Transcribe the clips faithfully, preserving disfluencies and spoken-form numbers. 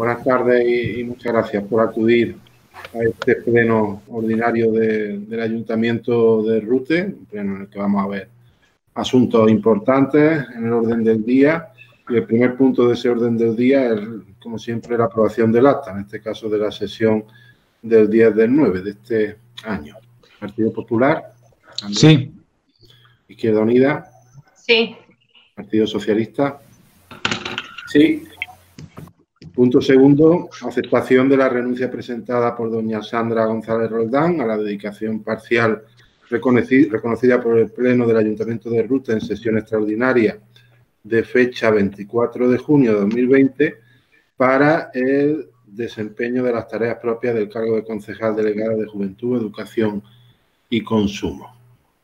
Buenas tardes y, y muchas gracias por acudir a este pleno ordinario de, del Ayuntamiento de Rute, un pleno en el que vamos a ver asuntos importantes en el orden del día. Y el primer punto de ese orden del día es, como siempre, la aprobación del acta, en este caso de la sesión del diez del nueve de este año. Partido Popular. Andrés. Sí. Izquierda Unida. Sí. Partido Socialista. Sí. Punto segundo, aceptación de la renuncia presentada por doña Sandra González Roldán a la dedicación parcial reconocida por el Pleno del Ayuntamiento de Rute en sesión extraordinaria de fecha veinticuatro de junio de dos mil veinte para el desempeño de las tareas propias del cargo de concejal delegada de Juventud, Educación y Consumo.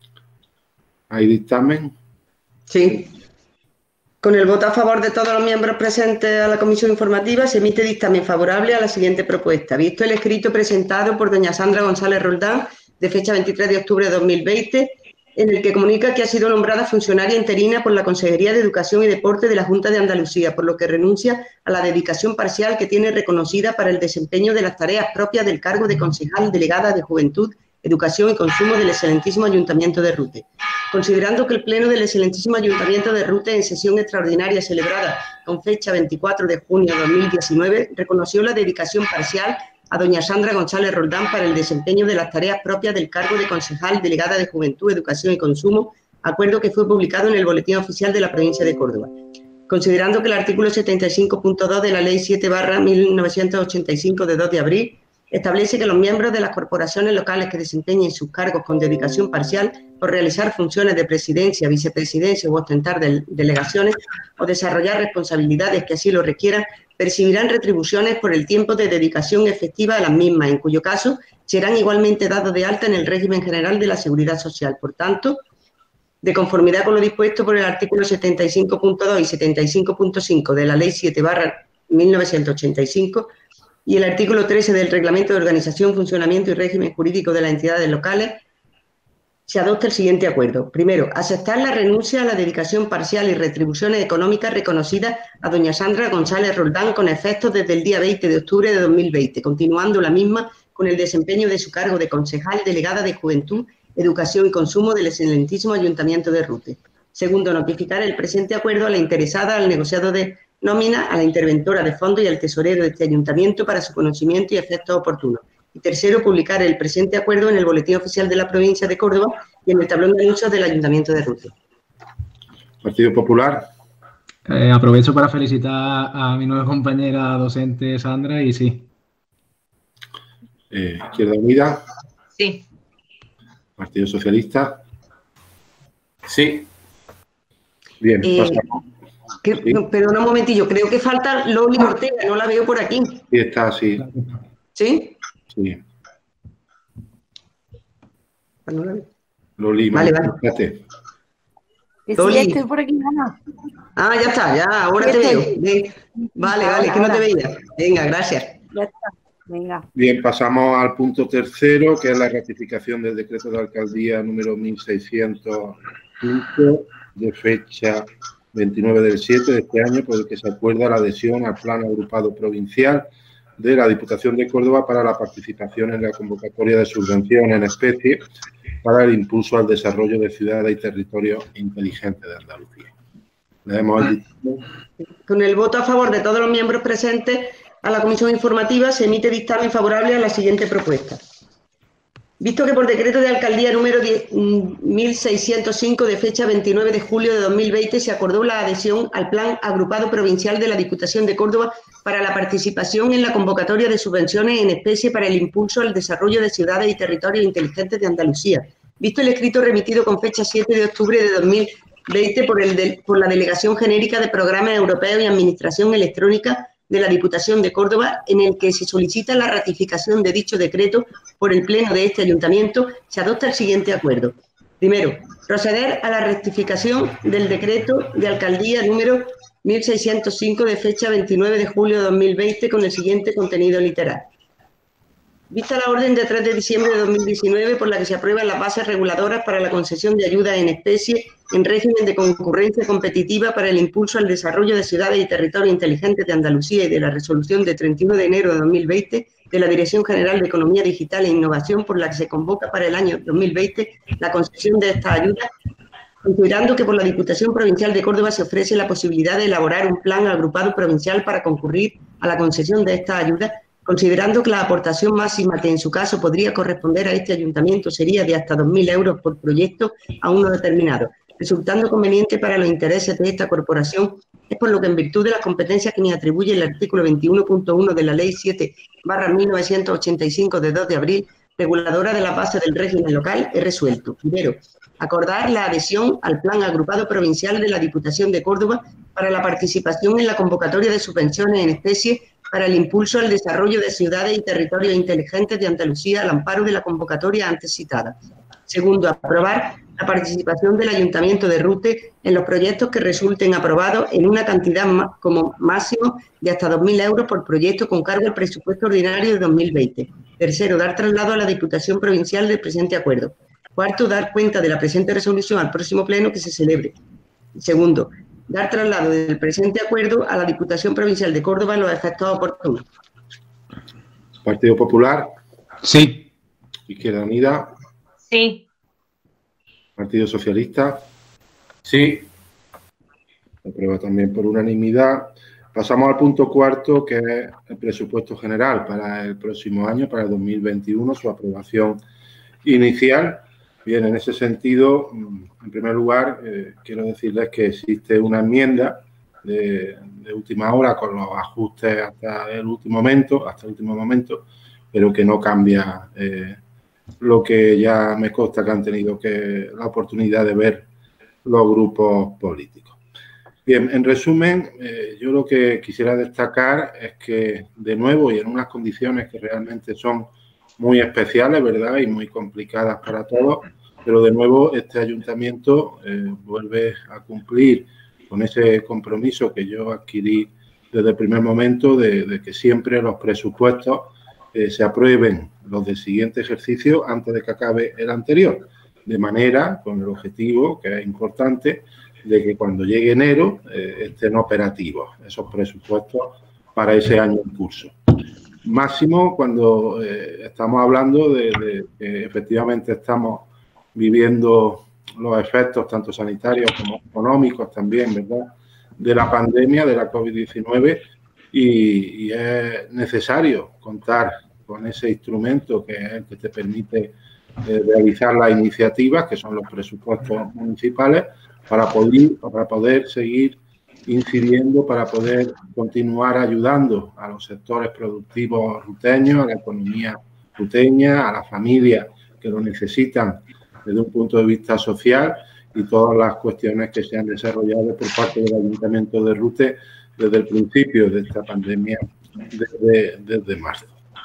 ¿Hay dictamen? Sí. Con el voto a favor de todos los miembros presentes a la comisión informativa, se emite dictamen favorable a la siguiente propuesta. Visto el escrito presentado por doña Sandra González Roldán, de fecha veintitrés de octubre de dos mil veinte, en el que comunica que ha sido nombrada funcionaria interina por la Consejería de Educación y Deporte de la Junta de Andalucía, por lo que renuncia a la dedicación parcial que tiene reconocida para el desempeño de las tareas propias del cargo de concejal delegada de Juventud, Educación y Consumo del excelentísimo Ayuntamiento de Rute. Considerando que el Pleno del excelentísimo Ayuntamiento de Rute, en sesión extraordinaria celebrada con fecha veinticuatro de junio de dos mil diecinueve, reconoció la dedicación parcial a doña Sandra González Roldán para el desempeño de las tareas propias del cargo de concejal delegada de Juventud, Educación y Consumo, acuerdo que fue publicado en el Boletín Oficial de la Provincia de Córdoba. Considerando que el artículo setenta y cinco punto dos de la Ley siete barra mil novecientos ochenta y cinco de dos de abril establece que los miembros de las corporaciones locales que desempeñen sus cargos con dedicación parcial por realizar funciones de presidencia, vicepresidencia u ostentar de delegaciones o desarrollar responsabilidades que así lo requieran, percibirán retribuciones por el tiempo de dedicación efectiva a las mismas, en cuyo caso serán igualmente dados de alta en el régimen general de la Seguridad Social. Por tanto, de conformidad con lo dispuesto por el artículo setenta y cinco punto dos y setenta y cinco punto cinco de la Ley siete barra mil novecientos ochenta y cinco y el artículo trece del Reglamento de Organización, Funcionamiento y Régimen Jurídico de las Entidades Locales, se adopta el siguiente acuerdo. Primero, aceptar la renuncia a la dedicación parcial y retribuciones económicas reconocidas a doña Sandra González Roldán con efectos desde el día veinte de octubre de dos mil veinte, continuando la misma con el desempeño de su cargo de concejal delegada de Juventud, Educación y Consumo del excelentísimo Ayuntamiento de Rute. Segundo, notificar el presente acuerdo a la interesada al negociado de nómina, a la interventora de fondo y al tesorero de este ayuntamiento para su conocimiento y efectos oportunos. Y tercero, publicar el presente acuerdo en el Boletín Oficial de la Provincia de Córdoba y en el tablón de anuncios del Ayuntamiento de Rute. Partido Popular. Eh, aprovecho para felicitar a mi nueva compañera docente Sandra y sí. Eh, Izquierda Unida. Sí. Partido Socialista. Sí. Bien, eh, pasamos. Que, Sí. no, perdona un momentillo, creo que falta Loli Ortega, no la veo por aquí. Sí, está así. ¿Sí? Sí. Pues no la veo. Loli, Vale, vale. fíjate. Que Loli. sí, estoy por aquí, Ana. Ah, ya está, ya, ahora te veo. Bien. Vale, vale, que no te veía. Venga, gracias. Ya está. Venga. Bien, pasamos al punto tercero, que es la ratificación del decreto de alcaldía número mil seiscientos cinco de fecha veintinueve del siete de este año, por el que se acuerda la adhesión al Plan Agrupado Provincial de la Diputación de Córdoba para la participación en la convocatoria de subvención en especie para el impulso al desarrollo de ciudades y territorios inteligentes de Andalucía. Le damos el dictamen. Con el voto a favor de todos los miembros presentes a la comisión informativa, se emite dictamen favorable a la siguiente propuesta. Visto que por decreto de alcaldía número mil seiscientos cinco de fecha veintinueve de julio de dos mil veinte se acordó la adhesión al Plan Agrupado Provincial de la Diputación de Córdoba para la participación en la convocatoria de subvenciones en especie para el impulso al desarrollo de ciudades y territorios inteligentes de Andalucía. Visto el escrito remitido con fecha siete de octubre de dos mil veinte por, el de, por la Delegación Genérica de Programas Europeos y Administración Electrónica de la Diputación de Córdoba, en el que se solicita la ratificación de dicho decreto por el Pleno de este Ayuntamiento, se adopta el siguiente acuerdo. Primero, proceder a la rectificación del decreto de alcaldía número mil seiscientos cinco de fecha veintinueve de julio de dos mil veinte con el siguiente contenido literal. Vista la orden de tres de diciembre de dos mil diecinueve por la que se aprueban las bases reguladoras para la concesión de ayudas en especie en régimen de concurrencia competitiva para el impulso al desarrollo de ciudades y territorios inteligentes de Andalucía y de la resolución de treinta y uno de enero de dos mil veinte de la Dirección General de Economía Digital e Innovación por la que se convoca para el año dos mil veinte la concesión de estas ayudas, considerando que por la Diputación Provincial de Córdoba se ofrece la posibilidad de elaborar un plan agrupado provincial para concurrir a la concesión de estas ayudas, considerando que la aportación máxima que en su caso podría corresponder a este ayuntamiento sería de hasta dos mil euros por proyecto a uno determinado, resultando conveniente para los intereses de esta corporación, es por lo que en virtud de las competencias que me atribuye el artículo veintiuno punto uno de la Ley siete barra mil novecientos ochenta y cinco de dos de abril, reguladora de la base del régimen local, he resuelto. Primero, acordar la adhesión al Plan Agrupado Provincial de la Diputación de Córdoba para la participación en la convocatoria de subvenciones en especie para el impulso al desarrollo de ciudades y territorios inteligentes de Andalucía al amparo de la convocatoria antes citada. Segundo, aprobar la participación del Ayuntamiento de Rute en los proyectos que resulten aprobados en una cantidad como máximo de hasta dos mil euros por proyecto con cargo al presupuesto ordinario de dos mil veinte. Tercero, dar traslado a la Diputación Provincial del presente acuerdo. Cuarto, dar cuenta de la presente resolución al próximo pleno que se celebre. Segundo, dar traslado del presente acuerdo a la Diputación Provincial de Córdoba en los efectos oportunos. Partido Popular. Sí. Izquierda Unida. Sí. Partido Socialista. Sí. Se aprueba también por unanimidad. Pasamos al punto cuarto, que es el presupuesto general para el próximo año, para el dos mil veintiuno, su aprobación inicial. Bien, en ese sentido, en primer lugar, eh, quiero decirles que existe una enmienda de, de última hora con los ajustes hasta el último momento, hasta el último momento, pero que no cambia eh, lo que ya me consta que han tenido que la oportunidad de ver los grupos políticos. Bien, en resumen, eh, yo lo que quisiera destacar es que, de nuevo, y en unas condiciones que realmente son muy especiales, ¿verdad?, y muy complicadas para todos, pero de nuevo este ayuntamiento eh, vuelve a cumplir con ese compromiso que yo adquirí desde el primer momento de, de que siempre los presupuestos eh, se aprueben los del siguiente ejercicio antes de que acabe el anterior, de manera, con el objetivo, que es importante, de que cuando llegue enero eh, estén operativos esos presupuestos para ese año en curso. Máximo cuando eh, estamos hablando de, de que efectivamente estamos viviendo los efectos tanto sanitarios como económicos también, ¿verdad?, de la pandemia, de la COVID diecinueve, y, y es necesario contar con ese instrumento que es el que te permite eh, realizar las iniciativas, que son los presupuestos municipales, para poder, para poder seguir incidiendo, para poder continuar ayudando a los sectores productivos ruteños, a la economía ruteña, a las familias que lo necesitan desde un punto de vista social, y todas las cuestiones que se han desarrollado por parte del Ayuntamiento de Rute desde el principio de esta pandemia, desde, desde marzo.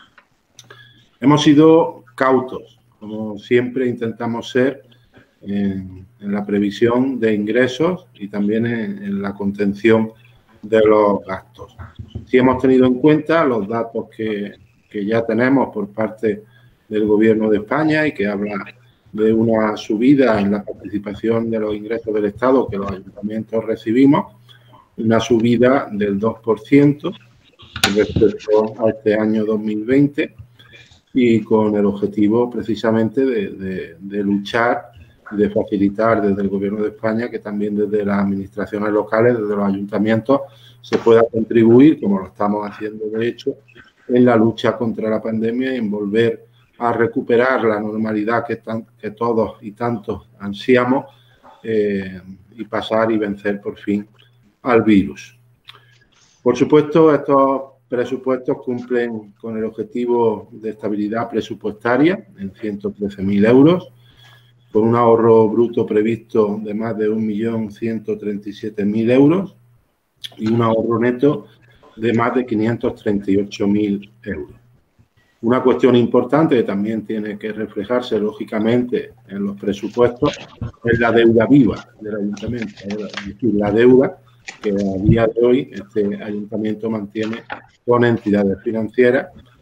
Hemos sido cautos, como siempre intentamos ser, en, en la previsión de ingresos y también en, en la contención de los gastos. Sí hemos tenido en cuenta los datos que, que ya tenemos por parte del Gobierno de España y que habla de una subida en la participación de los ingresos del Estado que los ayuntamientos recibimos, una subida del dos por ciento respecto a este año dos mil veinte, y con el objetivo precisamente de, de, de luchar y de facilitar desde el Gobierno de España que también desde las administraciones locales, desde los ayuntamientos, se pueda contribuir, como lo estamos haciendo de hecho, en la lucha contra la pandemia y en volver a recuperar la normalidad que, tan, que todos y tantos ansiamos eh, y pasar y vencer por fin al virus. Por supuesto, estos presupuestos cumplen con el objetivo de estabilidad presupuestaria en ciento trece mil euros, con un ahorro bruto previsto de más de un millón ciento treinta y siete mil euros y un ahorro neto de más de quinientos treinta y ocho mil euros. Una cuestión importante que también tiene que reflejarse lógicamente en los presupuestos es la deuda viva del ayuntamiento, es decir, la deuda que a día de hoy este ayuntamiento mantiene con entidades financieras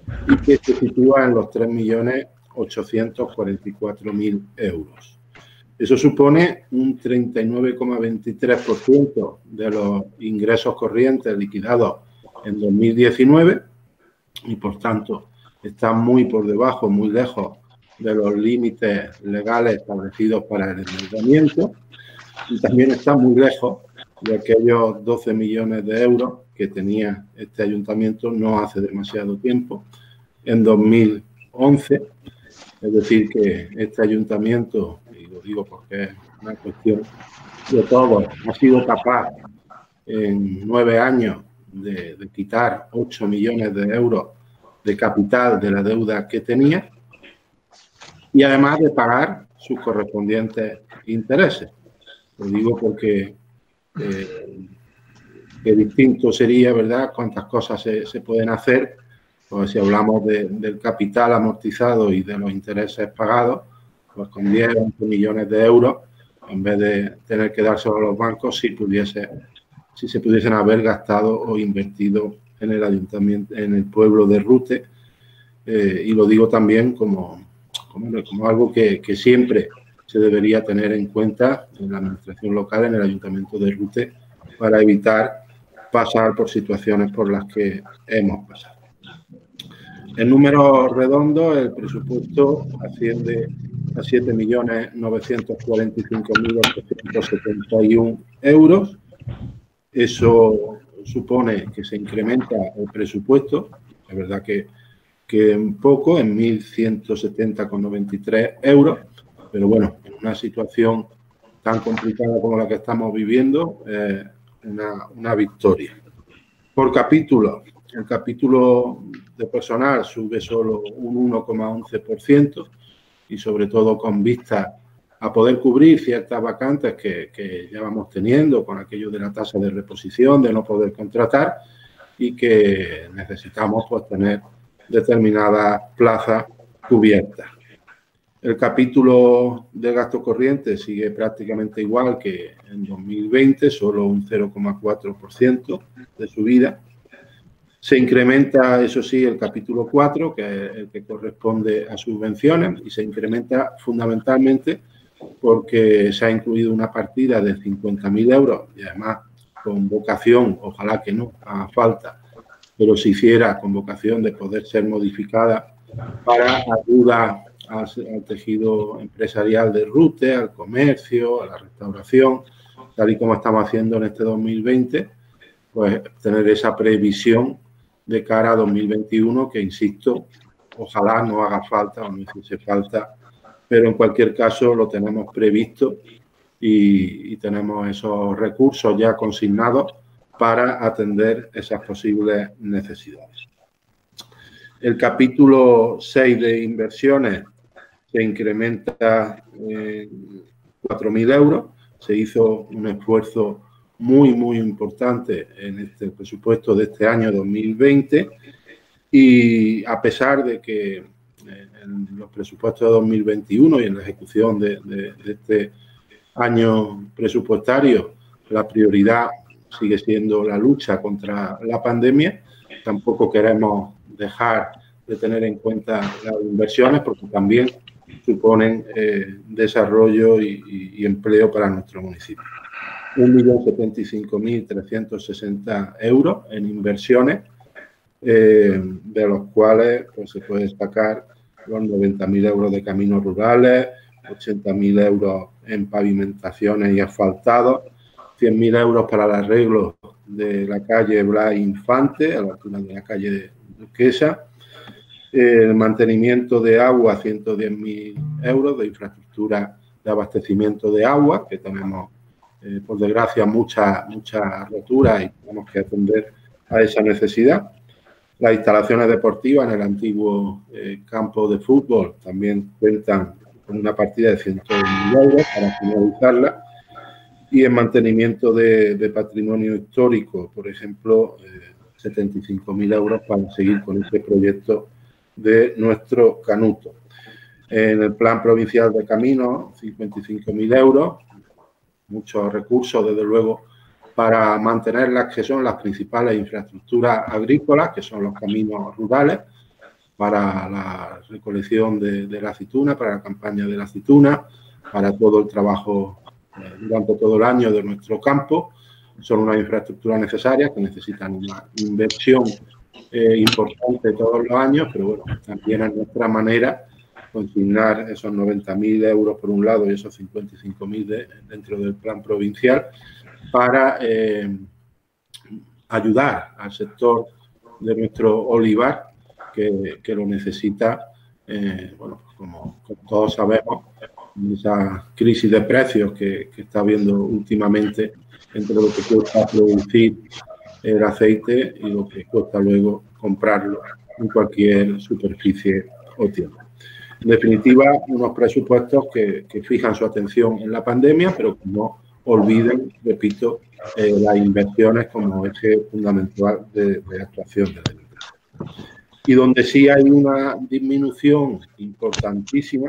y que se sitúa en los tres millones ochocientos cuarenta y cuatro mil euros. Eso supone un treinta y nueve coma veintitrés por ciento de los ingresos corrientes liquidados en dos mil diecinueve y, por tanto, está muy por debajo, muy lejos de los límites legales establecidos para el endeudamiento, y también está muy lejos de aquellos doce millones de euros que tenía este ayuntamiento no hace demasiado tiempo, en dos mil once. Es decir, que este ayuntamiento, y lo digo porque es una cuestión de todos, ha sido capaz en nueve años de, de quitar ocho millones de euros de capital de la deuda que tenía y además de pagar sus correspondientes intereses. Lo digo porque eh, qué distinto sería, ¿verdad?, cuántas cosas se, se pueden hacer. Pues si hablamos de, del capital amortizado y de los intereses pagados, pues con diez o once millones de euros, en vez de tener que dárselo a los bancos, si pudiese, si se pudiesen haber gastado o invertido en el ayuntamiento, en el pueblo de Rute, eh, y lo digo también como, como, como algo que, que siempre se debería tener en cuenta en la administración local, en el ayuntamiento de Rute, para evitar pasar por situaciones por las que hemos pasado. En números redondos, el presupuesto asciende a siete millones novecientos cuarenta y cinco mil ochocientos setenta y uno euros. Eso supone que se incrementa el presupuesto, es verdad que, que un poco, en mil ciento setenta coma noventa y tres euros, pero bueno, en una situación tan complicada como la que estamos viviendo, eh, una, una victoria. Por capítulo, el capítulo de personal sube solo un uno coma once por ciento y sobre todo con vista a poder cubrir ciertas vacantes que, que ya vamos teniendo con aquello de la tasa de reposición, de no poder contratar y que necesitamos pues tener determinadas plazas cubiertas. El capítulo de gasto corriente sigue prácticamente igual que en dos mil veinte, solo un cero coma cuatro por ciento de subida. Se incrementa, eso sí, el capítulo cuatro, que es el que corresponde a subvenciones, y se incrementa fundamentalmente porque se ha incluido una partida de cincuenta mil euros y además con vocación, ojalá que no haga falta, pero si hiciera con vocación de poder ser modificada para ayuda al, al tejido empresarial de Rute, al comercio, a la restauración, tal y como estamos haciendo en este dos mil veinte, pues tener esa previsión de cara a dos mil veintiuno, que insisto, ojalá no haga falta o no hiciese falta, pero en cualquier caso lo tenemos previsto y, y tenemos esos recursos ya consignados para atender esas posibles necesidades. El capítulo seis de inversiones se incrementa en cuatro mil euros, se hizo un esfuerzo muy, muy importante en este presupuesto de este año dos mil veinte y a pesar de que en los presupuestos de dos mil veintiuno y en la ejecución de, de, de este año presupuestario la prioridad sigue siendo la lucha contra la pandemia, tampoco queremos dejar de tener en cuenta las inversiones porque también suponen eh, desarrollo y, y, y empleo para nuestro municipio. un millón setenta y cinco mil trescientos sesenta euros en inversiones, eh, de los cuales pues, se puede destacar los noventa mil euros de caminos rurales, ochenta mil euros en pavimentaciones y asfaltados, cien mil euros para el arreglo de la calle Blas Infante, a la altura de la calle Duquesa, el mantenimiento de agua, ciento diez mil euros de infraestructura de abastecimiento de agua, que tenemos Eh, por desgracia, muchas mucha roturas y tenemos que atender a esa necesidad. Las instalaciones deportivas en el antiguo eh, campo de fútbol también cuentan con una partida de ciento mil euros para finalizarla. Y en mantenimiento de, de patrimonio histórico, por ejemplo, eh, setenta y cinco mil euros para seguir con este proyecto de nuestro Canuto. En el plan provincial de caminos, cincuenta y cinco mil euros. Muchos recursos, desde luego, para mantener las que son las principales infraestructuras agrícolas, que son los caminos rurales, para la recolección de, de la aceituna, para la campaña de la aceituna, para todo el trabajo eh, durante todo el año de nuestro campo. Son unas infraestructuras necesarias que necesitan una inversión eh, importante todos los años, pero bueno, también es nuestra manera consignar esos noventa mil euros por un lado y esos cincuenta y cinco mil de, dentro del plan provincial para eh, ayudar al sector de nuestro olivar que, que lo necesita, eh, bueno, como, como todos sabemos, esa crisis de precios que, que está habiendo últimamente entre lo que cuesta producir el aceite y lo que cuesta luego comprarlo en cualquier superficie o tienda. En definitiva, unos presupuestos que, que fijan su atención en la pandemia, pero que no olviden, repito, eh, las inversiones como eje fundamental de, de actuación de la industria. Y donde sí hay una disminución importantísima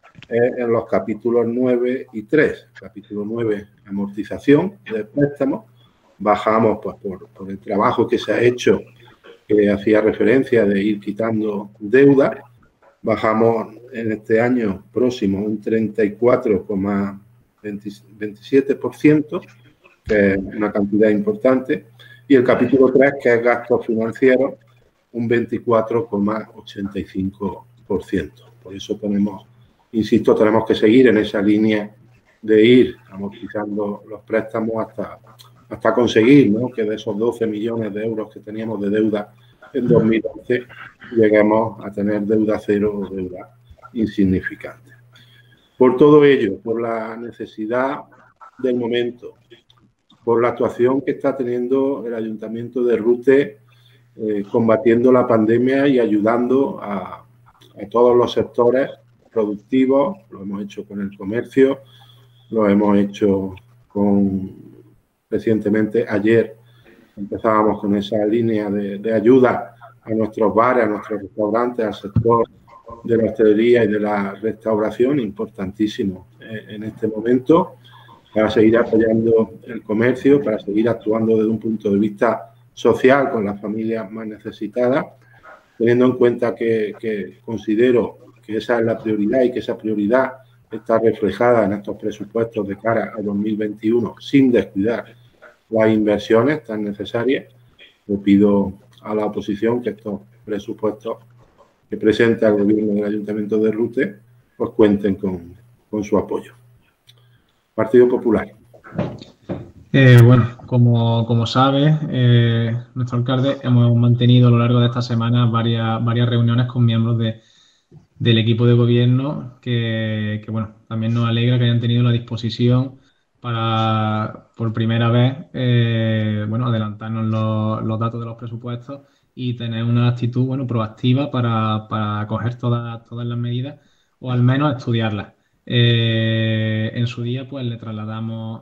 es en los capítulos nueve y tres. Capítulo nueve, amortización de préstamos. Bajamos pues, por, por el trabajo que se ha hecho, que hacía referencia de ir quitando deuda. Bajamos en este año próximo un treinta y cuatro coma veintisiete por ciento, que es una cantidad importante. Y el capítulo tres, que es gastos financieros, un veinticuatro coma ochenta y cinco por ciento. Por eso tenemos, insisto, tenemos que seguir en esa línea de ir amortizando los préstamos hasta, hasta conseguir, ¿no?, que de esos doce millones de euros que teníamos de deuda en dos mil once lleguemos a tener deuda cero o deuda insignificante. Por todo ello, por la necesidad del momento, por la actuación que está teniendo el Ayuntamiento de Rute eh, combatiendo la pandemia y ayudando a, a todos los sectores productivos, lo hemos hecho con el comercio, lo hemos hecho con, recientemente, ayer empezábamos con esa línea de, de ayuda a nuestros bares, a nuestros restaurantes, al sector de la hostelería y de la restauración, importantísimo eh, en este momento, para seguir apoyando el comercio, para seguir actuando desde un punto de vista social con las familias más necesitadas, teniendo en cuenta que, que considero que esa es la prioridad y que esa prioridad está reflejada en estos presupuestos de cara a dos mil veintiuno, sin descuidar las inversiones tan necesarias. Le pido a la oposición que estos presupuestos que presenta el Gobierno del Ayuntamiento de Rute pues cuenten con, con su apoyo. Partido Popular. Eh, bueno, como, como sabe, eh, nuestro alcalde hemos mantenido a lo largo de esta semana varias, varias reuniones con miembros de, del equipo de gobierno que, que, bueno, también nos alegra que hayan tenido la disposición para, por primera vez, eh, bueno, adelantarnos los, los datos de los presupuestos y tener una actitud, bueno, proactiva para, para coger todas, todas las medidas o al menos estudiarlas. Eh, en su día, pues, le trasladamos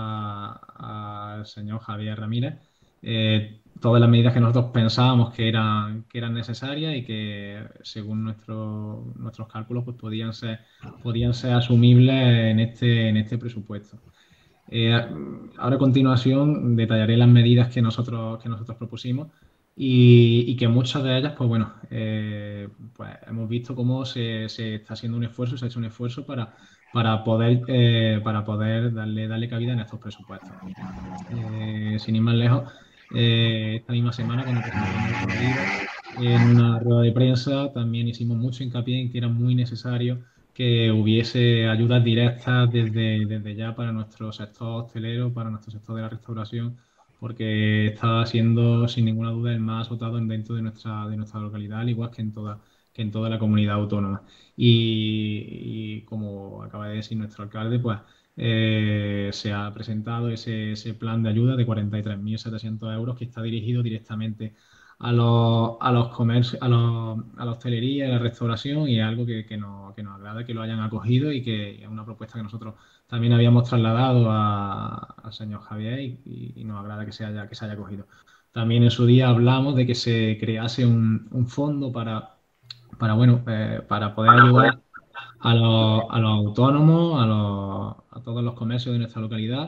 al señor Javier Ramírez eh, todas las medidas que nosotros pensábamos que eran, que eran necesarias y que, según nuestro, nuestros cálculos, pues podían ser, podían ser asumibles en este, en este presupuesto. Eh, ahora, a continuación, detallaré las medidas que nosotros, que nosotros propusimos y, y que muchas de ellas, pues bueno, eh, pues hemos visto cómo se, se está haciendo un esfuerzo, se ha hecho un esfuerzo para, para, poder, eh, para poder darle, darle cabida en estos presupuestos. Eh, sin ir más lejos, eh, esta misma semana, cuando presentamos el pedido, en una rueda de prensa, también hicimos mucho hincapié en que era muy necesario que hubiese ayudas directas desde, desde ya para nuestro sector hostelero, para nuestro sector de la restauración, porque está siendo sin ninguna duda el más azotado dentro de nuestra, de nuestra localidad, al igual que en toda, que en toda la comunidad autónoma. Y, y como acaba de decir nuestro alcalde, pues eh, se ha presentado ese, ese plan de ayuda de cuarenta y tres mil setecientos euros que está dirigido directamente a los, a los comercios, a, los, a la hostelería y a la restauración, y es algo que, que, nos, que nos agrada que lo hayan acogido y que es una propuesta que nosotros también habíamos trasladado a, al señor Javier y, y nos agrada que se haya, que se haya acogido. También en su día hablamos de que se crease un, un fondo para, para, bueno, eh, para poder ayudar a los, a los autónomos, a, los, a todos los comercios de nuestra localidad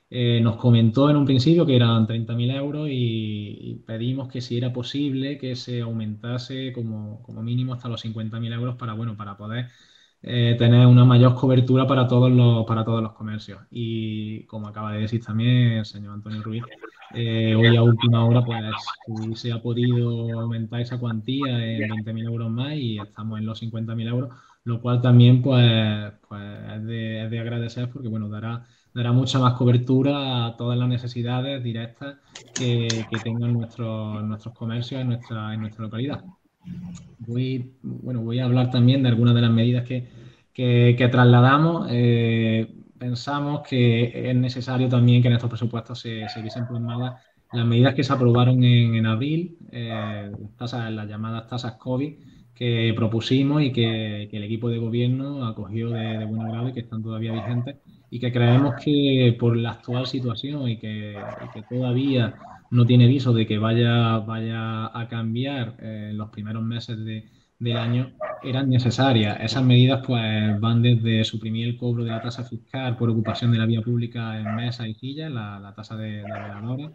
Eh, nos comentó en un principio que eran treinta mil euros y, y pedimos que si era posible que se aumentase como, como mínimo hasta los cincuenta mil euros para, bueno, para poder eh, tener una mayor cobertura para todos los, para todos los comercios. Y como acaba de decir también el señor Antonio Ruiz, eh, hoy a última hora pues si se ha podido aumentar esa cuantía en veinte mil euros más y estamos en los cincuenta mil euros, lo cual también pues, pues es, de, es de agradecer porque bueno, dará dará mucha más cobertura a todas las necesidades directas que, que tengan nuestros, nuestros comercios en nuestra, en nuestra localidad. Voy, bueno, voy a hablar también de algunas de las medidas que, que, que trasladamos. Eh, pensamos que es necesario también que en estos presupuestos se, se viesen plasmadas las medidas que se aprobaron en, en abril, eh, las, tasas, las llamadas tasas COVID que propusimos y que, que el equipo de gobierno acogió de, de buen agrado y que están todavía vigentes y que creemos que por la actual situación y que, y que todavía no tiene viso de que vaya, vaya a cambiar eh, en los primeros meses de, del año, eran necesarias. Esas medidas pues van desde suprimir el cobro de la tasa fiscal por ocupación de la vía pública en mesas y sillas, la, la tasa de, de veladores,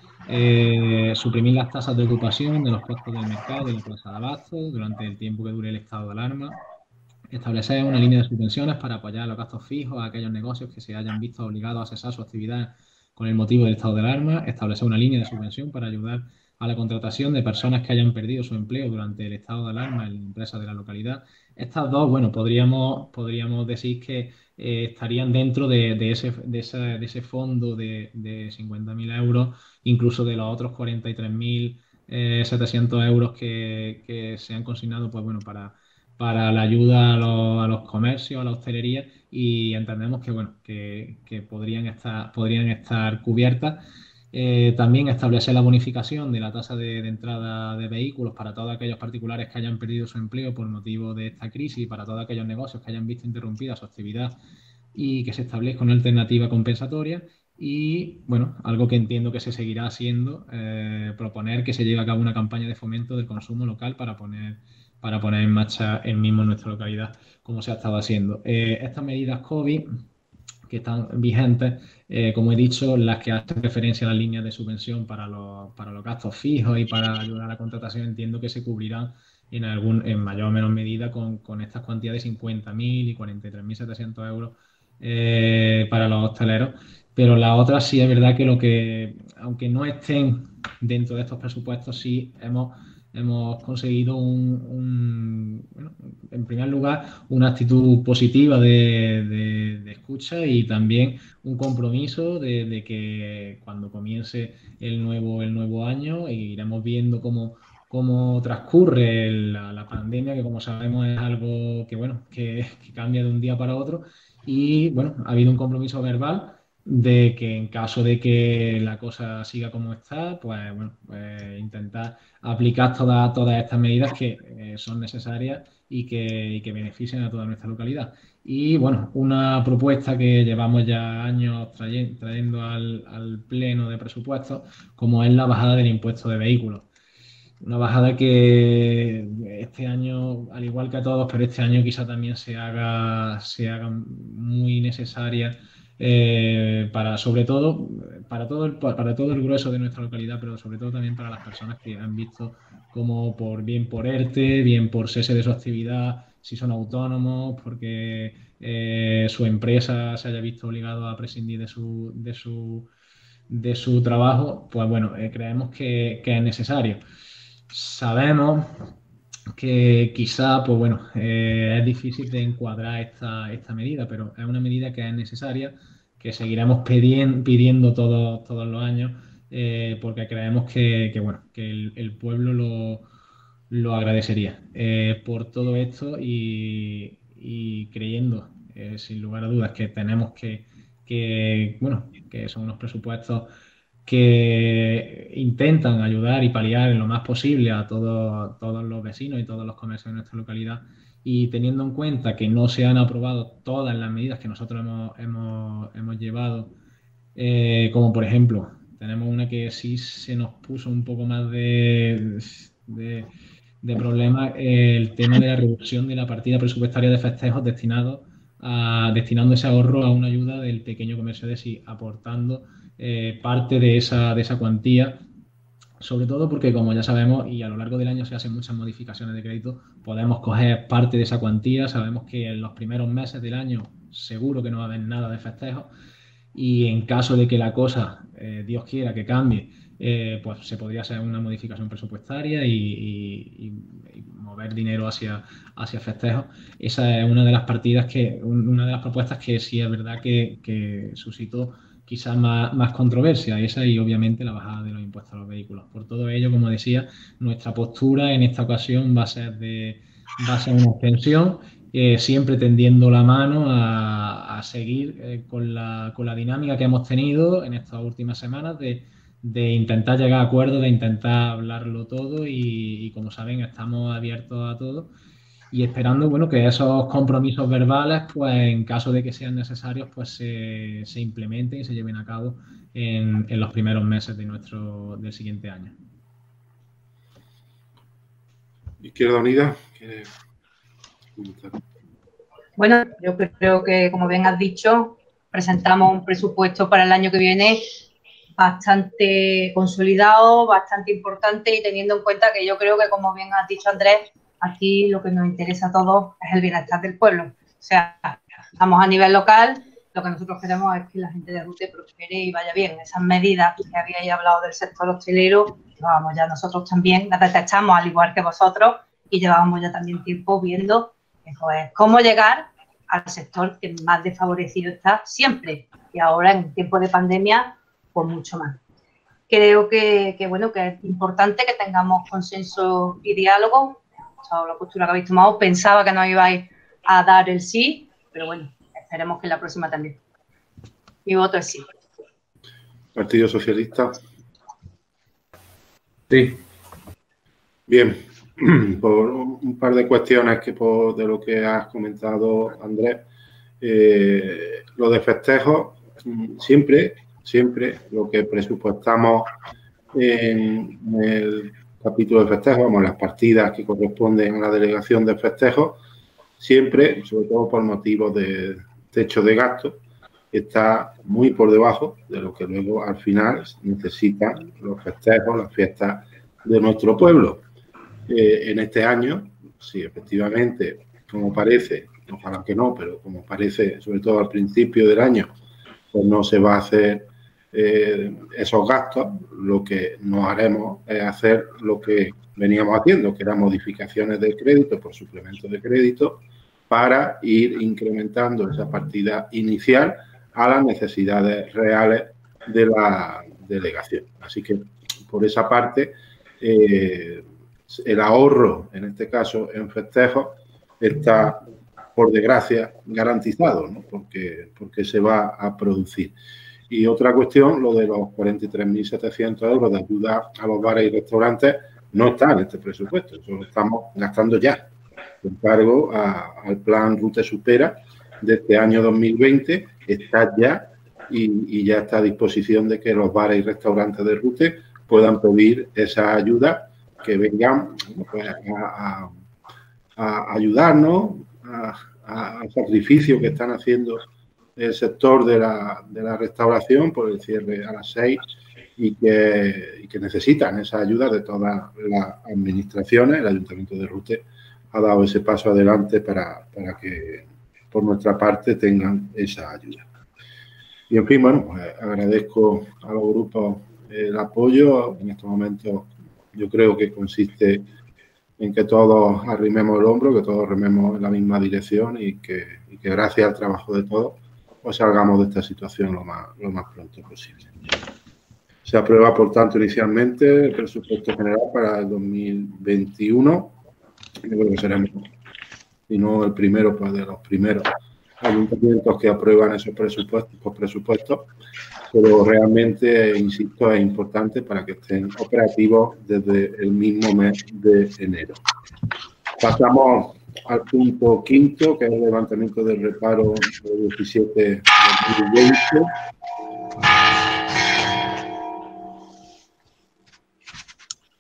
eh, suprimir las tasas de ocupación de los puestos del mercado y la plaza de abasto durante el tiempo que dure el estado de alarma, establecer una línea de subvenciones para apoyar los gastos fijos a aquellos negocios que se hayan visto obligados a cesar su actividad con el motivo del estado de alarma, establecer una línea de subvención para ayudar a la contratación de personas que hayan perdido su empleo durante el estado de alarma en la empresa de la localidad. Estas dos, bueno, podríamos, podríamos decir que eh, estarían dentro de, de, ese, de, esa, de ese fondo de, de cincuenta mil euros, incluso de los otros cuarenta y tres mil setecientos euros que, que se han consignado, pues bueno, para para la ayuda a los, a los comercios, a la hostelería y entendemos que, bueno, que, que podrían, estar, podrían estar cubiertas. Eh, también establecer la bonificación de la tasa de, de entrada de vehículos para todos aquellos particulares que hayan perdido su empleo por motivo de esta crisis, para todos aquellos negocios que hayan visto interrumpida su actividad y que se establezca una alternativa compensatoria. Y, bueno, algo que entiendo que se seguirá haciendo, eh, proponer que se lleve a cabo una campaña de fomento del consumo local para poner para poner en marcha el mismo en nuestra localidad, como se ha estado haciendo. Eh, estas medidas COVID que están vigentes, eh, como he dicho, las que hacen referencia a las líneas de subvención para los, para los gastos fijos y para ayudar a la contratación, entiendo que se cubrirán en, algún, en mayor o menor medida con, con estas cuantías de cincuenta mil y cuarenta y tres mil setecientos euros eh, para los hosteleros. Pero las otras sí es verdad que lo que, aunque no estén dentro de estos presupuestos, sí hemos hemos conseguido un, un bueno, en primer lugar, una actitud positiva de, de, de escucha y también un compromiso de, de que cuando comience el nuevo, el nuevo año iremos viendo cómo, cómo transcurre la, la pandemia, que como sabemos es algo que, bueno, que, que cambia de un día para otro y, bueno, ha habido un compromiso verbal de que en caso de que la cosa siga como está, pues bueno, pues intentar aplicar todas, todas estas medidas que eh, son necesarias y que, y que beneficien a toda nuestra localidad. Y bueno, una propuesta que llevamos ya años traye, trayendo al, al pleno de presupuestos, como es la bajada del impuesto de vehículos. Una bajada que este año, al igual que a todos, pero este año quizá también se haga, se haga muy necesaria eh, para, sobre todo, para todo, el, para todo el grueso de nuestra localidad, pero sobre todo también para las personas que han visto como por bien por ERTE, bien por cese de su actividad, si son autónomos, porque eh, su empresa se haya visto obligado a prescindir de su, de su, de su trabajo, pues bueno, eh, creemos que, que es necesario. Sabemos que quizá, pues bueno, eh, es difícil de encuadrar esta, esta medida, pero es una medida que es necesaria, que seguiremos pidiendo, pidiendo todos, todos los años, eh, porque creemos que, que, bueno, que el, el pueblo lo, lo agradecería eh, por todo esto y, y creyendo, eh, sin lugar a dudas, que tenemos que, que, bueno, que son unos presupuestos que intentan ayudar y paliar en lo más posible a todos, todos los vecinos y todos los comercios de nuestra localidad y teniendo en cuenta que no se han aprobado todas las medidas que nosotros hemos, hemos, hemos llevado, eh, como por ejemplo, tenemos una que sí se nos puso un poco más de, de, de problema, eh, el tema de la reducción de la partida presupuestaria de festejos destinados a, destinando ese ahorro a una ayuda del pequeño comercio de sí, aportando eh, parte de esa, de esa cuantía, sobre todo porque, como ya sabemos, y a lo largo del año se hacen muchas modificaciones de crédito, podemos coger parte de esa cuantía. Sabemos que en los primeros meses del año seguro que no va a haber nada de festejos, y en caso de que la cosa, eh, Dios quiera, que cambie, eh, pues se podría hacer una modificación presupuestaria y, y, y mover dinero hacia, hacia festejos. Esa es una de las partidas que, una de las propuestas que sí es verdad que, que suscitó quizás más, más controversia, esa y obviamente la bajada de los impuestos a los vehículos. Por todo ello, como decía, nuestra postura en esta ocasión va a ser de va a ser una extensión, eh, siempre tendiendo la mano a, a seguir eh, con, la, con la dinámica que hemos tenido en estas últimas semanas de, de intentar llegar a acuerdos, de intentar hablarlo todo y, y como saben, estamos abiertos a todo y esperando, bueno, que esos compromisos verbales, pues en caso de que sean necesarios, pues se, se implementen y se lleven a cabo en, en los primeros meses de nuestro, del siguiente año. Izquierda Unida. Bueno, yo creo que, como bien has dicho, presentamos un presupuesto para el año que viene bastante consolidado, bastante importante y teniendo en cuenta que yo creo que, como bien has dicho, Andrés, aquí lo que nos interesa a todos es el bienestar del pueblo. O sea, estamos a nivel local, lo que nosotros queremos es que la gente de Rute prospere y vaya bien. Esas medidas que habíais hablado del sector hostelero, llevábamos ya nosotros también, las detectamos al igual que vosotros y llevábamos ya también tiempo viendo pues, cómo llegar al sector que más desfavorecido está siempre y ahora en tiempo de pandemia, pues mucho más. Creo que, que, bueno, que es importante que tengamos consenso y diálogo. O sea, la postura que habéis tomado, pensaba que no ibais a dar el sí, pero bueno, esperemos que la próxima también. Mi voto es sí. Partido Socialista. Sí. Bien, por un par de cuestiones que por, de lo que has comentado, Andrés, eh, lo de festejos, siempre, siempre lo que presupuestamos en el capítulo de festejos, vamos, las partidas que corresponden a la delegación de festejos, siempre, sobre todo por motivos de techo de gasto, está muy por debajo de lo que luego al final necesitan los festejos, las fiestas de nuestro pueblo. Eh, en este año, sí, efectivamente, como parece, ojalá que no, pero como parece, sobre todo al principio del año, pues no se va a hacer eh, esos gastos. Lo que nos haremos es hacer lo que veníamos haciendo, que eran modificaciones del crédito por suplemento de crédito para ir incrementando esa partida inicial a las necesidades reales de la delegación. Así que, por esa parte, eh, el ahorro, en este caso en festejos, está, por desgracia, garantizado, ¿no? porque, porque se va a producir. Y otra cuestión, lo de los cuarenta y tres mil setecientos euros de ayuda a los bares y restaurantes, no está en este presupuesto, eso lo estamos gastando ya. En cargo a, al plan Rute Supera de este año dos mil veinte, está ya y, y ya está a disposición de que los bares y restaurantes de Rute puedan pedir esa ayuda, que vengan pues, a, a, a ayudarnos a, al sacrificio que están haciendo el sector de la, de la restauración por el cierre a las seis y que, y que necesitan esa ayuda de todas las administraciones. El Ayuntamiento de Rute ha dado ese paso adelante para, para que por nuestra parte tengan esa ayuda. Y en fin, bueno, pues agradezco a los grupos el apoyo. En estos momentos yo creo que consiste en que todos arrimemos el hombro, que todos rememos en la misma dirección y que, y que gracias al trabajo de todos pues salgamos de esta situación lo más, lo más pronto posible. Se aprueba, por tanto, inicialmente el presupuesto general para el dos mil veintiuno. Yo creo que seremos, si no el primero, pues de los primeros ayuntamientos que aprueban esos presupuestos, esos presupuestos, pero realmente, insisto, es importante para que estén operativos desde el mismo mes de enero. Pasamos al punto quinto, que es el levantamiento del reparo del diecisiete de dos mil veinte.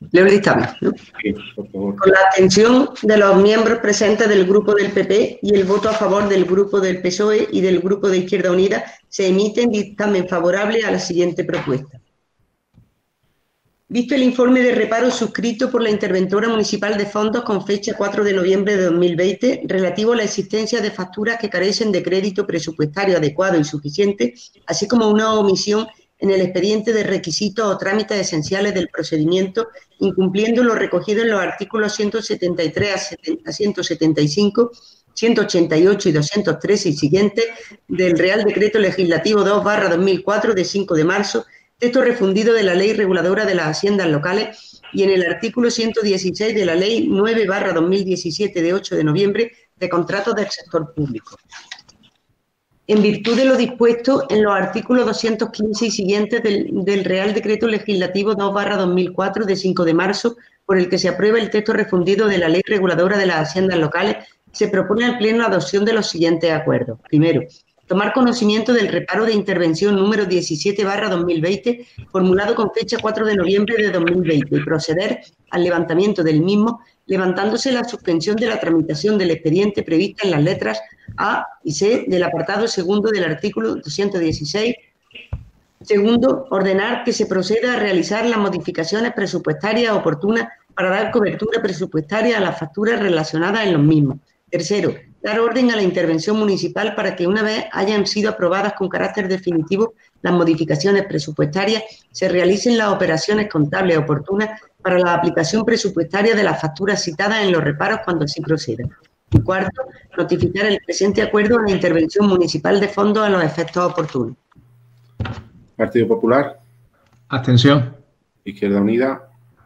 Leo el dictamen, ¿no? Sí, por favor. Con la atención de los miembros presentes del Grupo del P P y el voto a favor del Grupo del P S O E y del Grupo de Izquierda Unida, se emite un dictamen favorable a la siguiente propuesta. Visto el informe de reparo suscrito por la interventora municipal de fondos con fecha cuatro de noviembre de dos mil veinte, relativo a la existencia de facturas que carecen de crédito presupuestario adecuado y suficiente, así como una omisión en el expediente de requisitos o trámites esenciales del procedimiento, incumpliendo lo recogido en los artículos ciento setenta y tres a ciento setenta y cinco, ciento ochenta y ocho y doscientos trece y siguientes del Real Decreto Legislativo dos barra dos mil cuatro de cinco de marzo, texto refundido de la Ley Reguladora de las Haciendas Locales, y en el artículo ciento dieciséis de la Ley nueve barra dos mil diecisiete de ocho de noviembre de contratos del sector público. En virtud de lo dispuesto en los artículos doscientos quince y siguientes del, del Real Decreto Legislativo dos barra dos mil cuatro de cinco de marzo, por el que se aprueba el texto refundido de la Ley Reguladora de las Haciendas Locales, se propone al Pleno la adopción de los siguientes acuerdos. Primero, tomar conocimiento del reparo de intervención número diecisiete barra dos mil veinte, formulado con fecha cuatro de noviembre de dos mil veinte, y proceder al levantamiento del mismo, levantándose la suspensión de la tramitación del expediente prevista en las letras A y C del apartado segundo del artículo doscientos dieciséis. Segundo, ordenar que se proceda a realizar las modificaciones presupuestarias oportunas para dar cobertura presupuestaria a las facturas relacionadas en los mismos. Tercero, dar orden a la intervención municipal para que, una vez hayan sido aprobadas con carácter definitivo las modificaciones presupuestarias, se realicen las operaciones contables oportunas para la aplicación presupuestaria de las facturas citadas en los reparos cuando así proceda. Y cuarto, notificar el presente acuerdo a la intervención municipal de fondos a los efectos oportunos. Partido Popular. Abstención. Izquierda Unida.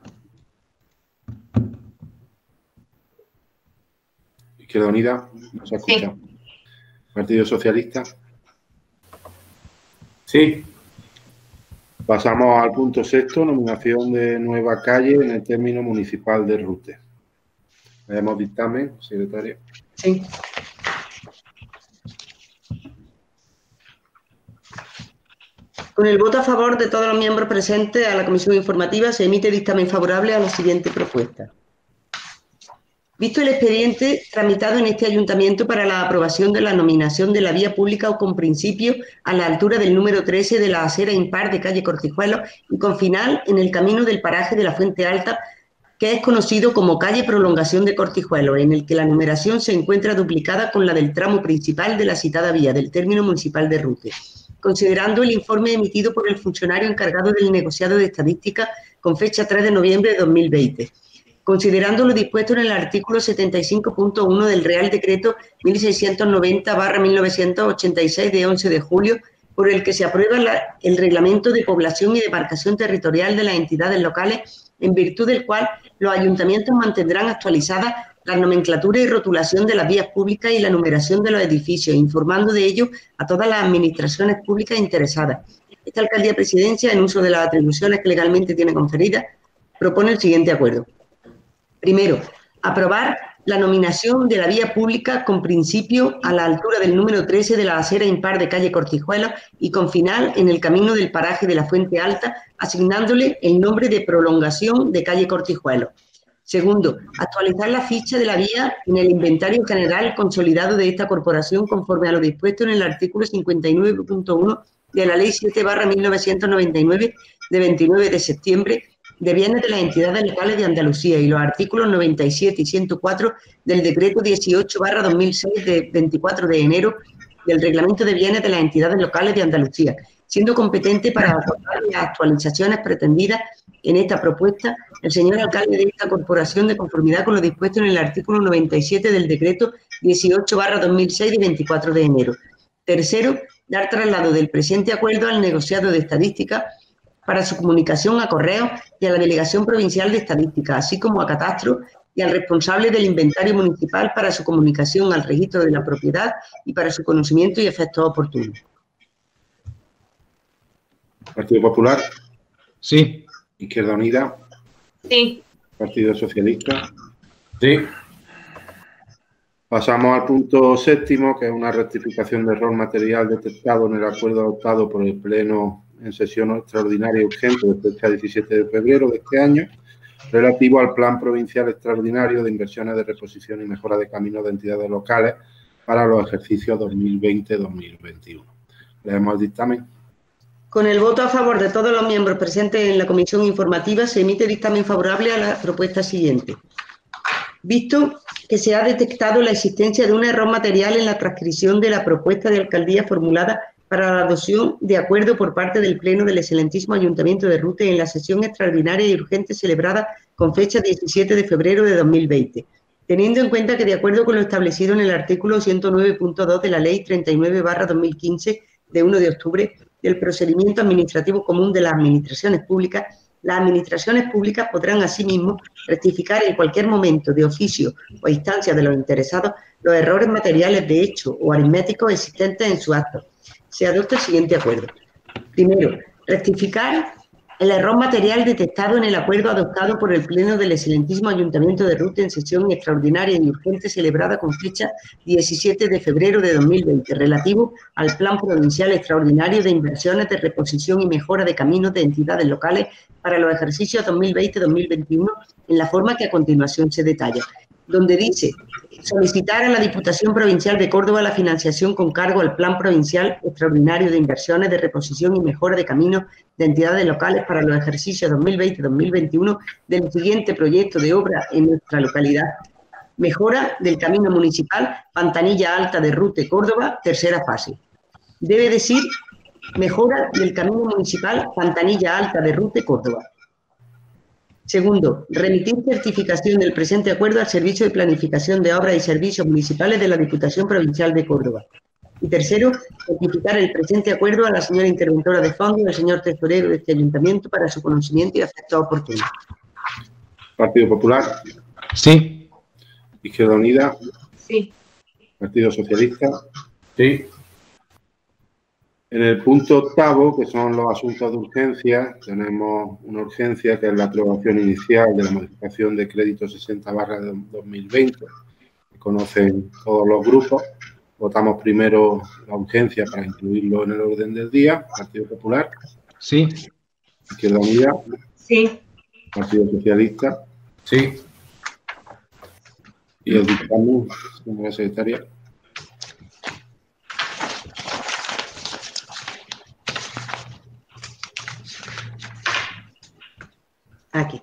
Izquierda Unida. No se escucha. Sí. Partido Socialista. Sí. Pasamos al punto sexto, nominación de nueva calle en el término municipal de Rute. Leemos dictamen, secretario. Sí. Con el voto a favor de todos los miembros presentes a la comisión informativa, se emite dictamen favorable a la siguiente propuesta. Visto el expediente tramitado en este ayuntamiento para la aprobación de la nominación de la vía pública o con principio a la altura del número trece de la acera impar de calle Cortijuelo y con final en el camino del paraje de la Fuente Alta, que es conocido como calle Prolongación de Cortijuelo, en el que la numeración se encuentra duplicada con la del tramo principal de la citada vía del término municipal de Rute, considerando el informe emitido por el funcionario encargado del negociado de estadística con fecha tres de noviembre de dos mil veinte. Considerando lo dispuesto en el artículo setenta y cinco punto uno del Real Decreto mil seiscientos noventa barra mil novecientos ochenta y seis de once de julio, por el que se aprueba la, el Reglamento de Población y Demarcación Territorial de las entidades locales, en virtud del cual los ayuntamientos mantendrán actualizadas la nomenclatura y rotulación de las vías públicas y la numeración de los edificios, informando de ello a todas las administraciones públicas interesadas. Esta Alcaldía Presidencia, en uso de las atribuciones que legalmente tiene conferidas, propone el siguiente acuerdo. Primero, aprobar la nominación de la vía pública con principio a la altura del número trece de la acera impar de calle Cortijuelo y con final en el camino del paraje de la Fuente Alta, asignándole el nombre de prolongación de calle Cortijuelo. Segundo, actualizar la ficha de la vía en el inventario general consolidado de esta corporación conforme a lo dispuesto en el artículo cincuenta y nueve punto uno de la Ley siete barra mil novecientos noventa y nueve de veintinueve de septiembre de bienes de las entidades locales de Andalucía y los artículos noventa y siete y ciento cuatro del Decreto dieciocho barra dos mil seis de veinticuatro de enero del Reglamento de Bienes de las entidades locales de Andalucía, siendo competente para acordar las actualizaciones pretendidas en esta propuesta el señor alcalde de esta corporación de conformidad con lo dispuesto en el artículo noventa y siete del Decreto dieciocho barra dos mil seis de veinticuatro de enero. Tercero, dar traslado del presente acuerdo al negociado de estadística para su comunicación a correo y a la Delegación Provincial de Estadística, así como a Catastro y al responsable del inventario municipal para su comunicación al registro de la propiedad y para su conocimiento y efectos oportunos. Partido Popular. Sí. Izquierda Unida. Sí. Partido Socialista. Sí. Pasamos al punto séptimo, que es una rectificación de error material detectado en el acuerdo adoptado por el Pleno en sesión extraordinaria y urgente de fecha diecisiete de febrero de este año, relativo al Plan Provincial Extraordinario de Inversiones de Reposición y Mejora de Caminos de Entidades Locales para los ejercicios dos mil veinte dos mil veintiuno. Leemos el dictamen. Con el voto a favor de todos los miembros presentes en la comisión informativa, se emite dictamen favorable a la propuesta siguiente. Visto que se ha detectado la existencia de un error material en la transcripción de la propuesta de alcaldía formulada para la adopción de acuerdo por parte del Pleno del Excelentísimo Ayuntamiento de Rute en la sesión extraordinaria y urgente celebrada con fecha diecisiete de febrero de dos mil veinte, teniendo en cuenta que, de acuerdo con lo establecido en el artículo ciento nueve punto dos de la Ley treinta y nueve barra dos mil quince de uno de octubre del Procedimiento Administrativo Común de las Administraciones Públicas, las administraciones públicas podrán asimismo rectificar en cualquier momento, de oficio o a instancia de los interesados, los errores materiales de hecho o aritméticos existentes en su acto. Se adopta el siguiente acuerdo. Primero, rectificar el error material detectado en el acuerdo adoptado por el Pleno del Excelentísimo Ayuntamiento de Rute en sesión extraordinaria y urgente celebrada con fecha diecisiete de febrero de dos mil veinte, relativo al Plan Provincial Extraordinario de Inversiones de Reposición y Mejora de Caminos de Entidades Locales para los ejercicios dos mil veinte dos mil veintiuno, en la forma que a continuación se detalla, donde dice: solicitar a la Diputación Provincial de Córdoba la financiación con cargo al Plan Provincial Extraordinario de Inversiones de Reposición y Mejora de Caminos de Entidades Locales para los ejercicios dos mil veinte dos mil veintiuno del siguiente proyecto de obra en nuestra localidad: mejora del camino municipal Pantanilla Alta de Rute, Córdoba, tercera fase. Debe decir mejora del camino municipal Pantanilla Alta de Rute, Córdoba. Segundo, remitir certificación del presente acuerdo al Servicio de Planificación de Obras y Servicios Municipales de la Diputación Provincial de Córdoba. Y tercero, notificar el presente acuerdo a la señora interventora de fondos y al señor tesorero de este ayuntamiento para su conocimiento y efectos oportunos. Partido Popular. Sí. Izquierda Unida. Sí. Partido Socialista. Sí. En el punto octavo, que son los asuntos de urgencia, tenemos una urgencia que es la aprobación inicial de la modificación de crédito sesenta barra dos mil veinte, que conocen todos los grupos. Votamos primero la urgencia para incluirlo en el orden del día. Partido Popular. Sí. Izquierda Unida. Sí. Partido Socialista. Sí. Y el dictamen, señora secretaria. Aquí.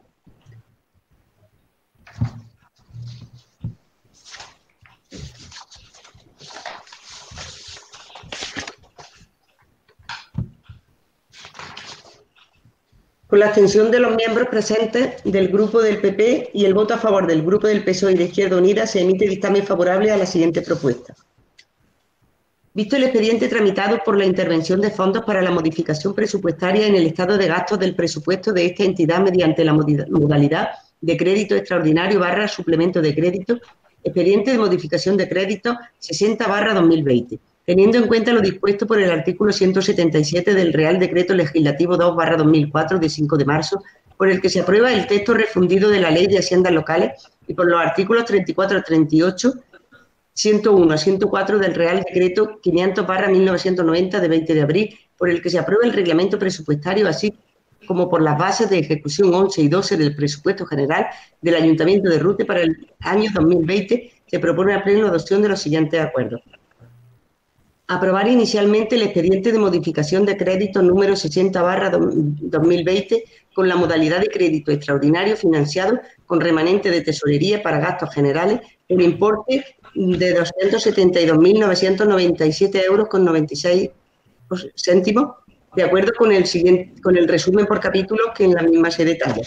Con la abstención de los miembros presentes del Grupo del P P y el voto a favor del Grupo del P S O E y de Izquierda Unida, se emite dictamen favorable a la siguiente propuesta. Visto el expediente tramitado por la intervención de fondos para la modificación presupuestaria en el estado de gastos del presupuesto de esta entidad mediante la modalidad de crédito extraordinario barra suplemento de crédito, expediente de modificación de crédito sesenta barra dos mil veinte, teniendo en cuenta lo dispuesto por el artículo ciento setenta y siete del Real Decreto Legislativo dos barra dos mil cuatro de cinco de marzo, por el que se aprueba el texto refundido de la Ley de Haciendas Locales y por los artículos treinta y cuatro a treinta y ocho, ciento uno a ciento cuatro del Real Decreto quinientos barra mil novecientos noventa de veinte de abril, por el que se aprueba el reglamento presupuestario, así como por las bases de ejecución once y doce del presupuesto general del Ayuntamiento de Rute para el año dos mil veinte, se propone a pleno adopción de los siguientes acuerdos. Aprobar inicialmente el expediente de modificación de crédito número sesenta barra dos mil veinte con la modalidad de crédito extraordinario financiado con remanente de tesorería para gastos generales en importe de doscientos setenta y dos mil novecientos noventa y siete euros con noventa y seis céntimos, de acuerdo con el siguiente, con el resumen por capítulos que en la misma se detalla.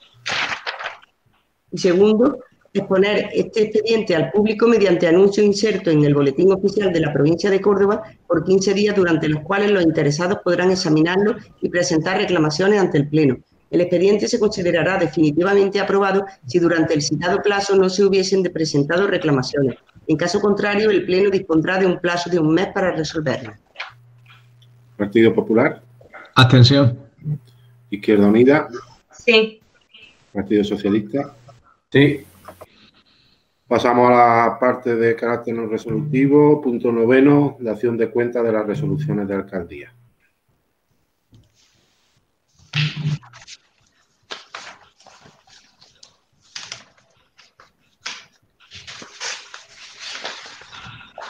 Y segundo, exponer este expediente al público mediante anuncio inserto en el Boletín Oficial de la Provincia de Córdoba por quince días, durante los cuales los interesados podrán examinarlo y presentar reclamaciones ante el Pleno. El expediente se considerará definitivamente aprobado si durante el citado plazo no se hubiesen presentado reclamaciones. En caso contrario, el Pleno dispondrá de un plazo de un mes para resolverlas. Partido Popular. Abstención. Izquierda Unida. Sí. Partido Socialista. Sí. Pasamos a la parte de carácter no resolutivo. Punto noveno, dación de cuenta de las resoluciones de alcaldía.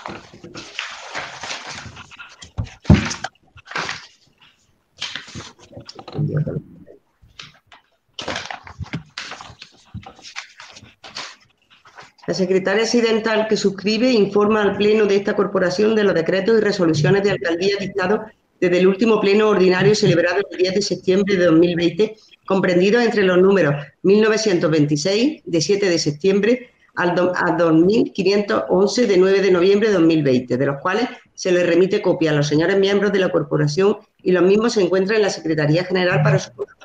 La secretaria accidental que suscribe informa al Pleno de esta corporación de los decretos y resoluciones de alcaldía dictados desde el último pleno ordinario celebrado el diez de septiembre de dos mil veinte, comprendidos entre los números mil novecientos veintiséis, de siete de septiembre, al do, a dos mil quinientos once, de nueve de noviembre de dos mil veinte, de los cuales se les remite copia a los señores miembros de la corporación y los mismos se encuentran en la Secretaría General para su consulta.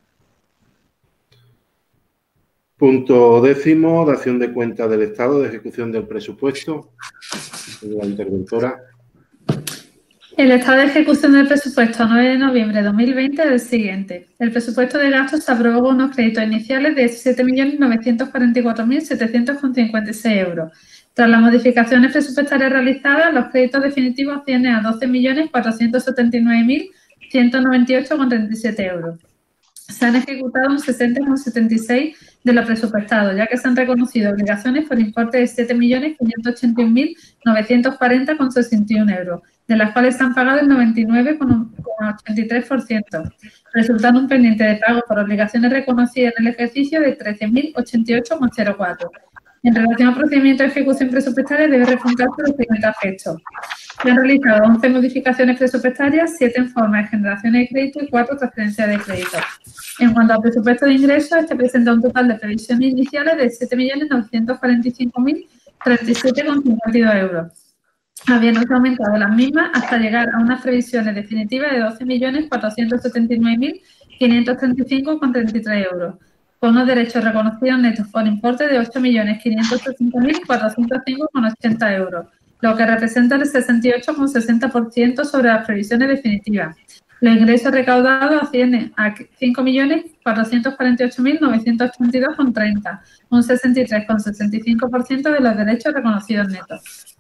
Punto décimo, dación de cuenta del estado de ejecución del presupuesto. La interventora. El estado de ejecución del presupuesto a nueve de noviembre de dos mil veinte es el siguiente. El presupuesto de gastos se aprobó con unos créditos iniciales de diecisiete millones novecientos cuarenta y cuatro mil setecientos cincuenta y seis euros. Tras las modificaciones presupuestarias realizadas, los créditos definitivos ascienden a doce millones cuatrocientos setenta y nueve mil ciento noventa y ocho coma treinta y siete euros. Se han ejecutado un sesenta coma setenta y seis por ciento de lo presupuestado, ya que se han reconocido obligaciones por importe de siete millones quinientos ochenta y un mil novecientos cuarenta coma sesenta y uno euros, de las cuales se han pagado el noventa y nueve coma ochenta y tres por ciento, resultando un pendiente de pago por obligaciones reconocidas en el ejercicio de trece mil ochenta y ocho coma cero cuatro. En relación al procedimiento de ejecución presupuestaria, debe repuntarse los siguientes aspectos. Se han realizado once modificaciones presupuestarias, siete en forma de generación de crédito y cuatro transferencias de crédito. En cuanto al presupuesto de ingresos, este presenta un total de previsiones iniciales de siete millones novecientos cuarenta y cinco mil treinta y siete coma cincuenta y dos euros, habiéndose aumentado las mismas hasta llegar a unas previsiones definitivas de doce millones cuatrocientos setenta y nueve mil quinientos treinta y cinco coma treinta y tres euros, con unos derechos reconocidos netos por importe de ocho millones quinientos setenta mil cuatrocientos cinco coma ochenta euros, lo que representa el sesenta y ocho coma sesenta por ciento sobre las previsiones definitivas. Los ingresos recaudados ascienden a cinco millones cuatrocientos cuarenta y ocho mil novecientos ochenta y dos coma treinta, un sesenta y tres coma sesenta y cinco por ciento de los derechos reconocidos netos.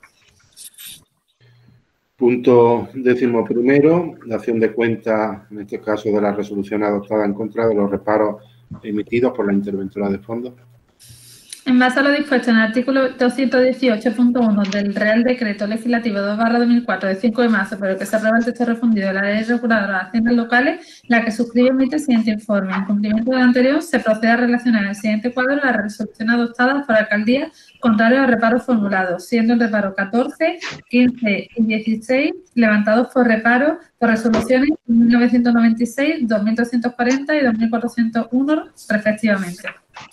Punto décimo primero, dación de cuenta, en este caso de la resolución adoptada en contra de los reparos emitidos por la interventora de fondos. En base a lo dispuesto en el artículo doscientos dieciocho punto uno del Real Decreto Legislativo dos barra dos mil cuatro de cinco de marzo, por el que se aprueba el texto refundido de la Ley Reguladora de Haciendas Locales, la que suscribe emite el siguiente informe. En cumplimiento del anterior, se procede a relacionar en el siguiente cuadro las resoluciones adoptadas por alcaldía contrario a reparos formulados, siendo el reparo catorce, quince y dieciséis levantados por reparo por resoluciones mil novecientos noventa y seis, dos mil doscientos cuarenta y dos mil cuatrocientos uno, respectivamente.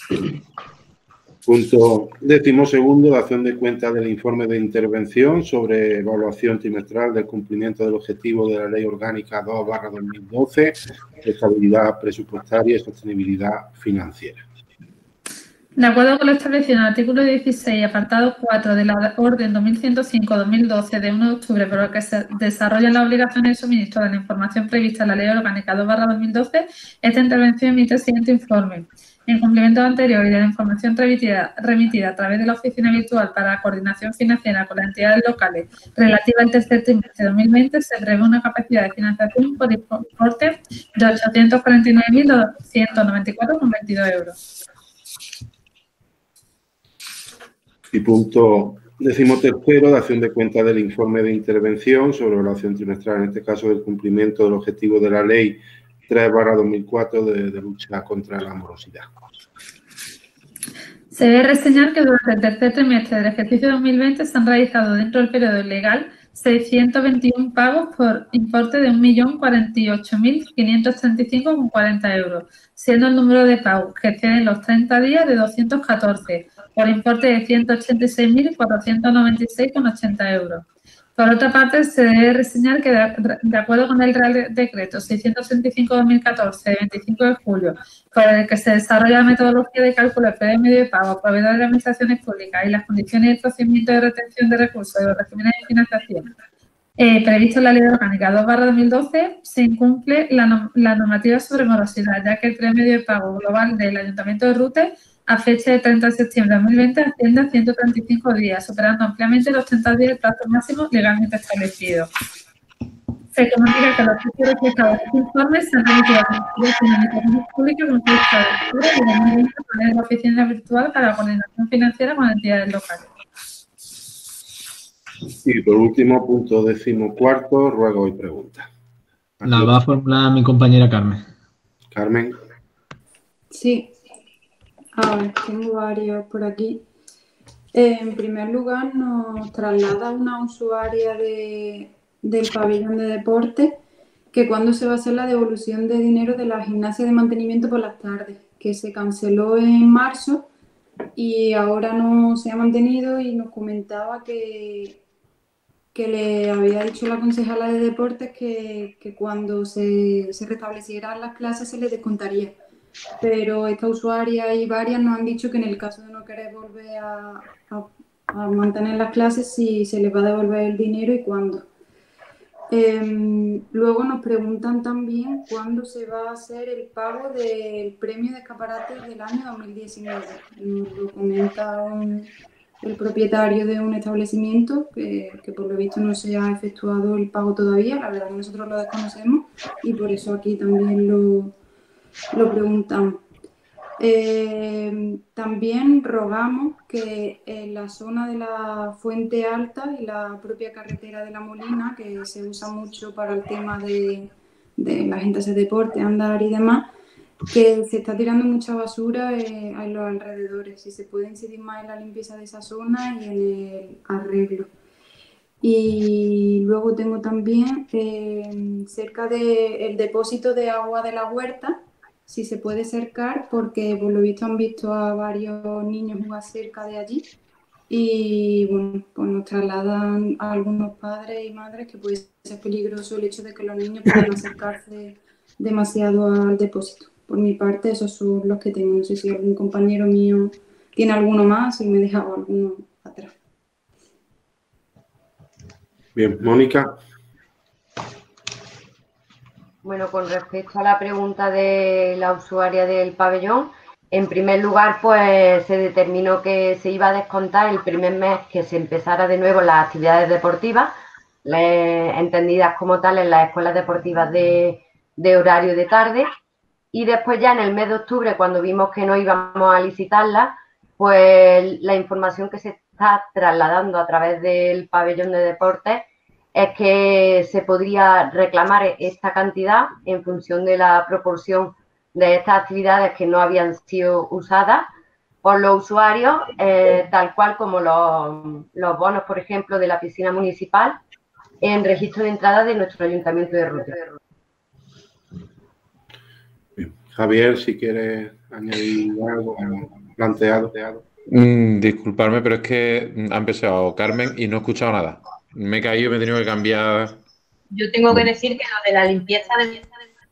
Punto décimo segundo, dación de cuenta del informe de intervención sobre evaluación trimestral del cumplimiento del objetivo de la Ley Orgánica dos barra dos mil doce, de estabilidad presupuestaria y sostenibilidad financiera. De acuerdo con lo establecido en el artículo dieciséis, apartado cuatro de la Orden dos mil ciento cinco barra dos mil doce de uno de octubre, por el que se desarrollan las obligaciones de suministro de la información prevista en la Ley Orgánica dos barra dos mil doce, esta intervención emite el siguiente informe. En cumplimiento anterior y de la información remitida, remitida a través de la Oficina Virtual para la Coordinación Financiera con las entidades locales relativa al tercer trimestre de dos mil veinte, se prevé una capacidad de financiación por importe de ochocientos cuarenta y nueve mil doscientos noventa y cuatro coma veintidós euros. Y punto decimotercero, dación de cuenta del informe de intervención sobre evaluación trimestral, en este caso del cumplimiento del objetivo de la Ley tres barra dos mil cuatro de, de lucha contra la morosidad. Se debe reseñar que durante el tercer trimestre del ejercicio dos mil veinte se han realizado dentro del periodo legal seiscientos veintiuno pagos por importe de un millón cuarenta y ocho mil quinientos treinta y cinco coma cuarenta euros, siendo el número de pagos que exceden los treinta días de doscientos catorce, por importe de ciento ochenta y seis mil cuatrocientos noventa y seis coma ochenta euros. Por otra parte, se debe reseñar que, de, de acuerdo con el Real Decreto seiscientos sesenta y cinco barra dos mil catorce, de veinticinco de julio, por el que se desarrolla la metodología de cálculo del periodo medio de pago a proveedores de administraciones públicas y las condiciones y procedimientos de retención de recursos de los regímenes de financiación, eh, previsto en la Ley Orgánica dos barra dos mil doce, se incumple la, la normativa sobre morosidad, ya que el periodo medio de pago global del Ayuntamiento de Rute a fecha de treinta de septiembre de dos mil veinte asciende a ciento treinta y cinco días, superando ampliamente los treinta días de plazo máximo legalmente establecido. Se comunica que los precios reflejados en este informe se han remitido a la Comisión de Administraciones Públicas con fecha de octubre de dos mil veinte a través de la Oficina Virtual para la Coordinación Financiera con entidades locales. Y por último, punto decimocuarto, ruego y pregunta. La va a formular mi compañera Carmen. Carmen. Sí. A ver, tengo varios por aquí. Eh, en primer lugar, nos traslada una usuaria de, del pabellón de deporte que cuándo se va a hacer la devolución de dinero de la gimnasia de mantenimiento por las tardes, que se canceló en marzo y ahora no se ha mantenido, y nos comentaba que, que le había dicho la concejala de deportes que, que cuando se, se restablecieran las clases se le descontaría. Pero esta usuaria y varias nos han dicho que en el caso de no querer volver a, a, a mantener las clases, si se les va a devolver el dinero y cuándo. Eh, luego nos preguntan también cuándo se va a hacer el pago del premio de escaparates del año dos mil diecinueve. Nos lo comenta un, el propietario de un establecimiento que, que por lo visto no se ha efectuado el pago todavía. La verdad que nosotros lo desconocemos y por eso aquí también lo, lo preguntamos. Eh, también rogamos que en la zona de la Fuente Alta y la propia carretera de La Molina, que se usa mucho para el tema de, de la gente hacer deporte, andar y demás, que se está tirando mucha basura eh, en los alrededores. Si se puede incidir más en la limpieza de esa zona y en el arreglo. Y luego tengo también eh, cerca del depósito de agua de la huerta, si se puede cercar, porque por lo visto han visto a varios niños jugar cerca de allí y bueno, pues nos trasladan a algunos padres y madres que puede ser peligroso el hecho de que los niños puedan acercarse demasiado al depósito. Por mi parte, esos son los que tengo. No sé si algún compañero mío tiene alguno más y me he dejado alguno atrás. Bien, Mónica. Bueno, con respecto a la pregunta de la usuaria del pabellón, en primer lugar, pues se determinó que se iba a descontar el primer mes que se empezara de nuevo las actividades deportivas, le, entendidas como tal en las escuelas deportivas de, de horario de tarde, y después ya en el mes de octubre, cuando vimos que no íbamos a licitarla, pues la información que se está trasladando a través del pabellón de deportes es que se podría reclamar esta cantidad en función de la proporción de estas actividades que no habían sido usadas por los usuarios, eh, tal cual como los, los bonos, por ejemplo, de la piscina municipal en registro de entrada de nuestro ayuntamiento de Rute. Bien. Javier, si quieres añadir algo planteado. Mm, disculparme, pero es que ha empezado Carmen y no he escuchado nada. Me he caído y me he tenido que cambiar. Yo tengo que decir que lo de la limpieza de,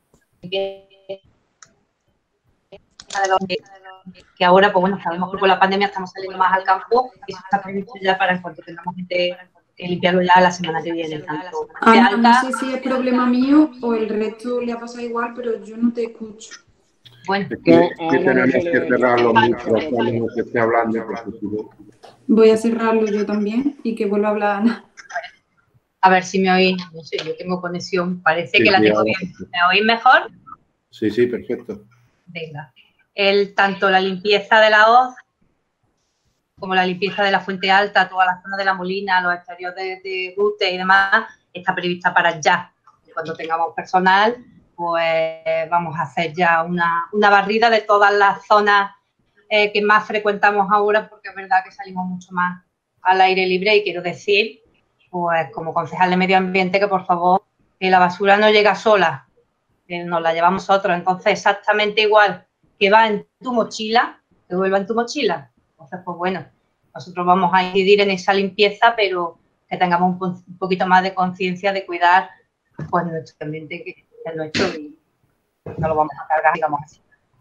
que ahora, pues bueno, sabemos que con la pandemia estamos saliendo más al campo y eso está previsto ya para en cuanto tengamos gente que limpiarlo ya la semana que viene. Tanto Ana, no sé si es problema mío o el resto le ha pasado igual, pero yo no te escucho. Bueno, es que, que tenemos que cerrar los micros cuando se esté hablando. Voy a cerrarlo yo también y que vuelva a hablar Ana. A ver si me oís. No sé, yo tengo conexión. Parece Sí, que la sí, tengo ahora bien. sí. ¿Me oís mejor? Sí, sí, perfecto. Venga. El, tanto la limpieza de la hoz como la limpieza de la Fuente Alta, toda la zona de la Molina, los exteriores de, de Rute y demás, está prevista para ya. Cuando tengamos personal, pues vamos a hacer ya una, una barrida de todas las zonas eh, que más frecuentamos ahora, porque es verdad que salimos mucho más al aire libre y quiero decir, pues como concejal de medio ambiente, que por favor, que la basura no llega sola, que nos la llevamos nosotros. Entonces, exactamente igual que va en tu mochila, que vuelva en tu mochila. Entonces, pues bueno, nosotros vamos a incidir en esa limpieza, pero que tengamos un, un poquito más de conciencia de cuidar pues nuestro ambiente, que es nuestro, y no lo vamos a cargar, digamos así.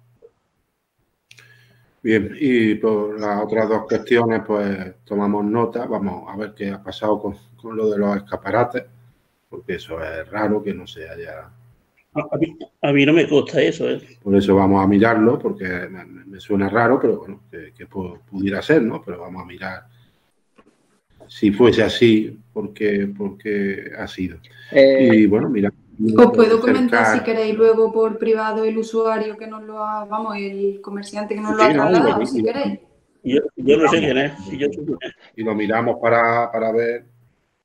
Bien, y por las otras dos cuestiones, pues tomamos nota. Vamos a ver qué ha pasado con, con lo de los escaparates, porque eso es raro que no se haya... A mí, a mí no me consta eso, ¿eh? Por eso vamos a mirarlo, porque me, me suena raro, pero bueno, que, que pudiera ser, ¿no? Pero vamos a mirar si fuese así, porque, porque ha sido. Eh, y bueno, mira. Os puedo comentar si queréis luego por privado el usuario que nos lo ha, vamos, el comerciante que nos lo Sí, ha no, trasladado, y- si y- queréis. Yo, yo no sé quién es. Y, yo, y lo miramos para, para ver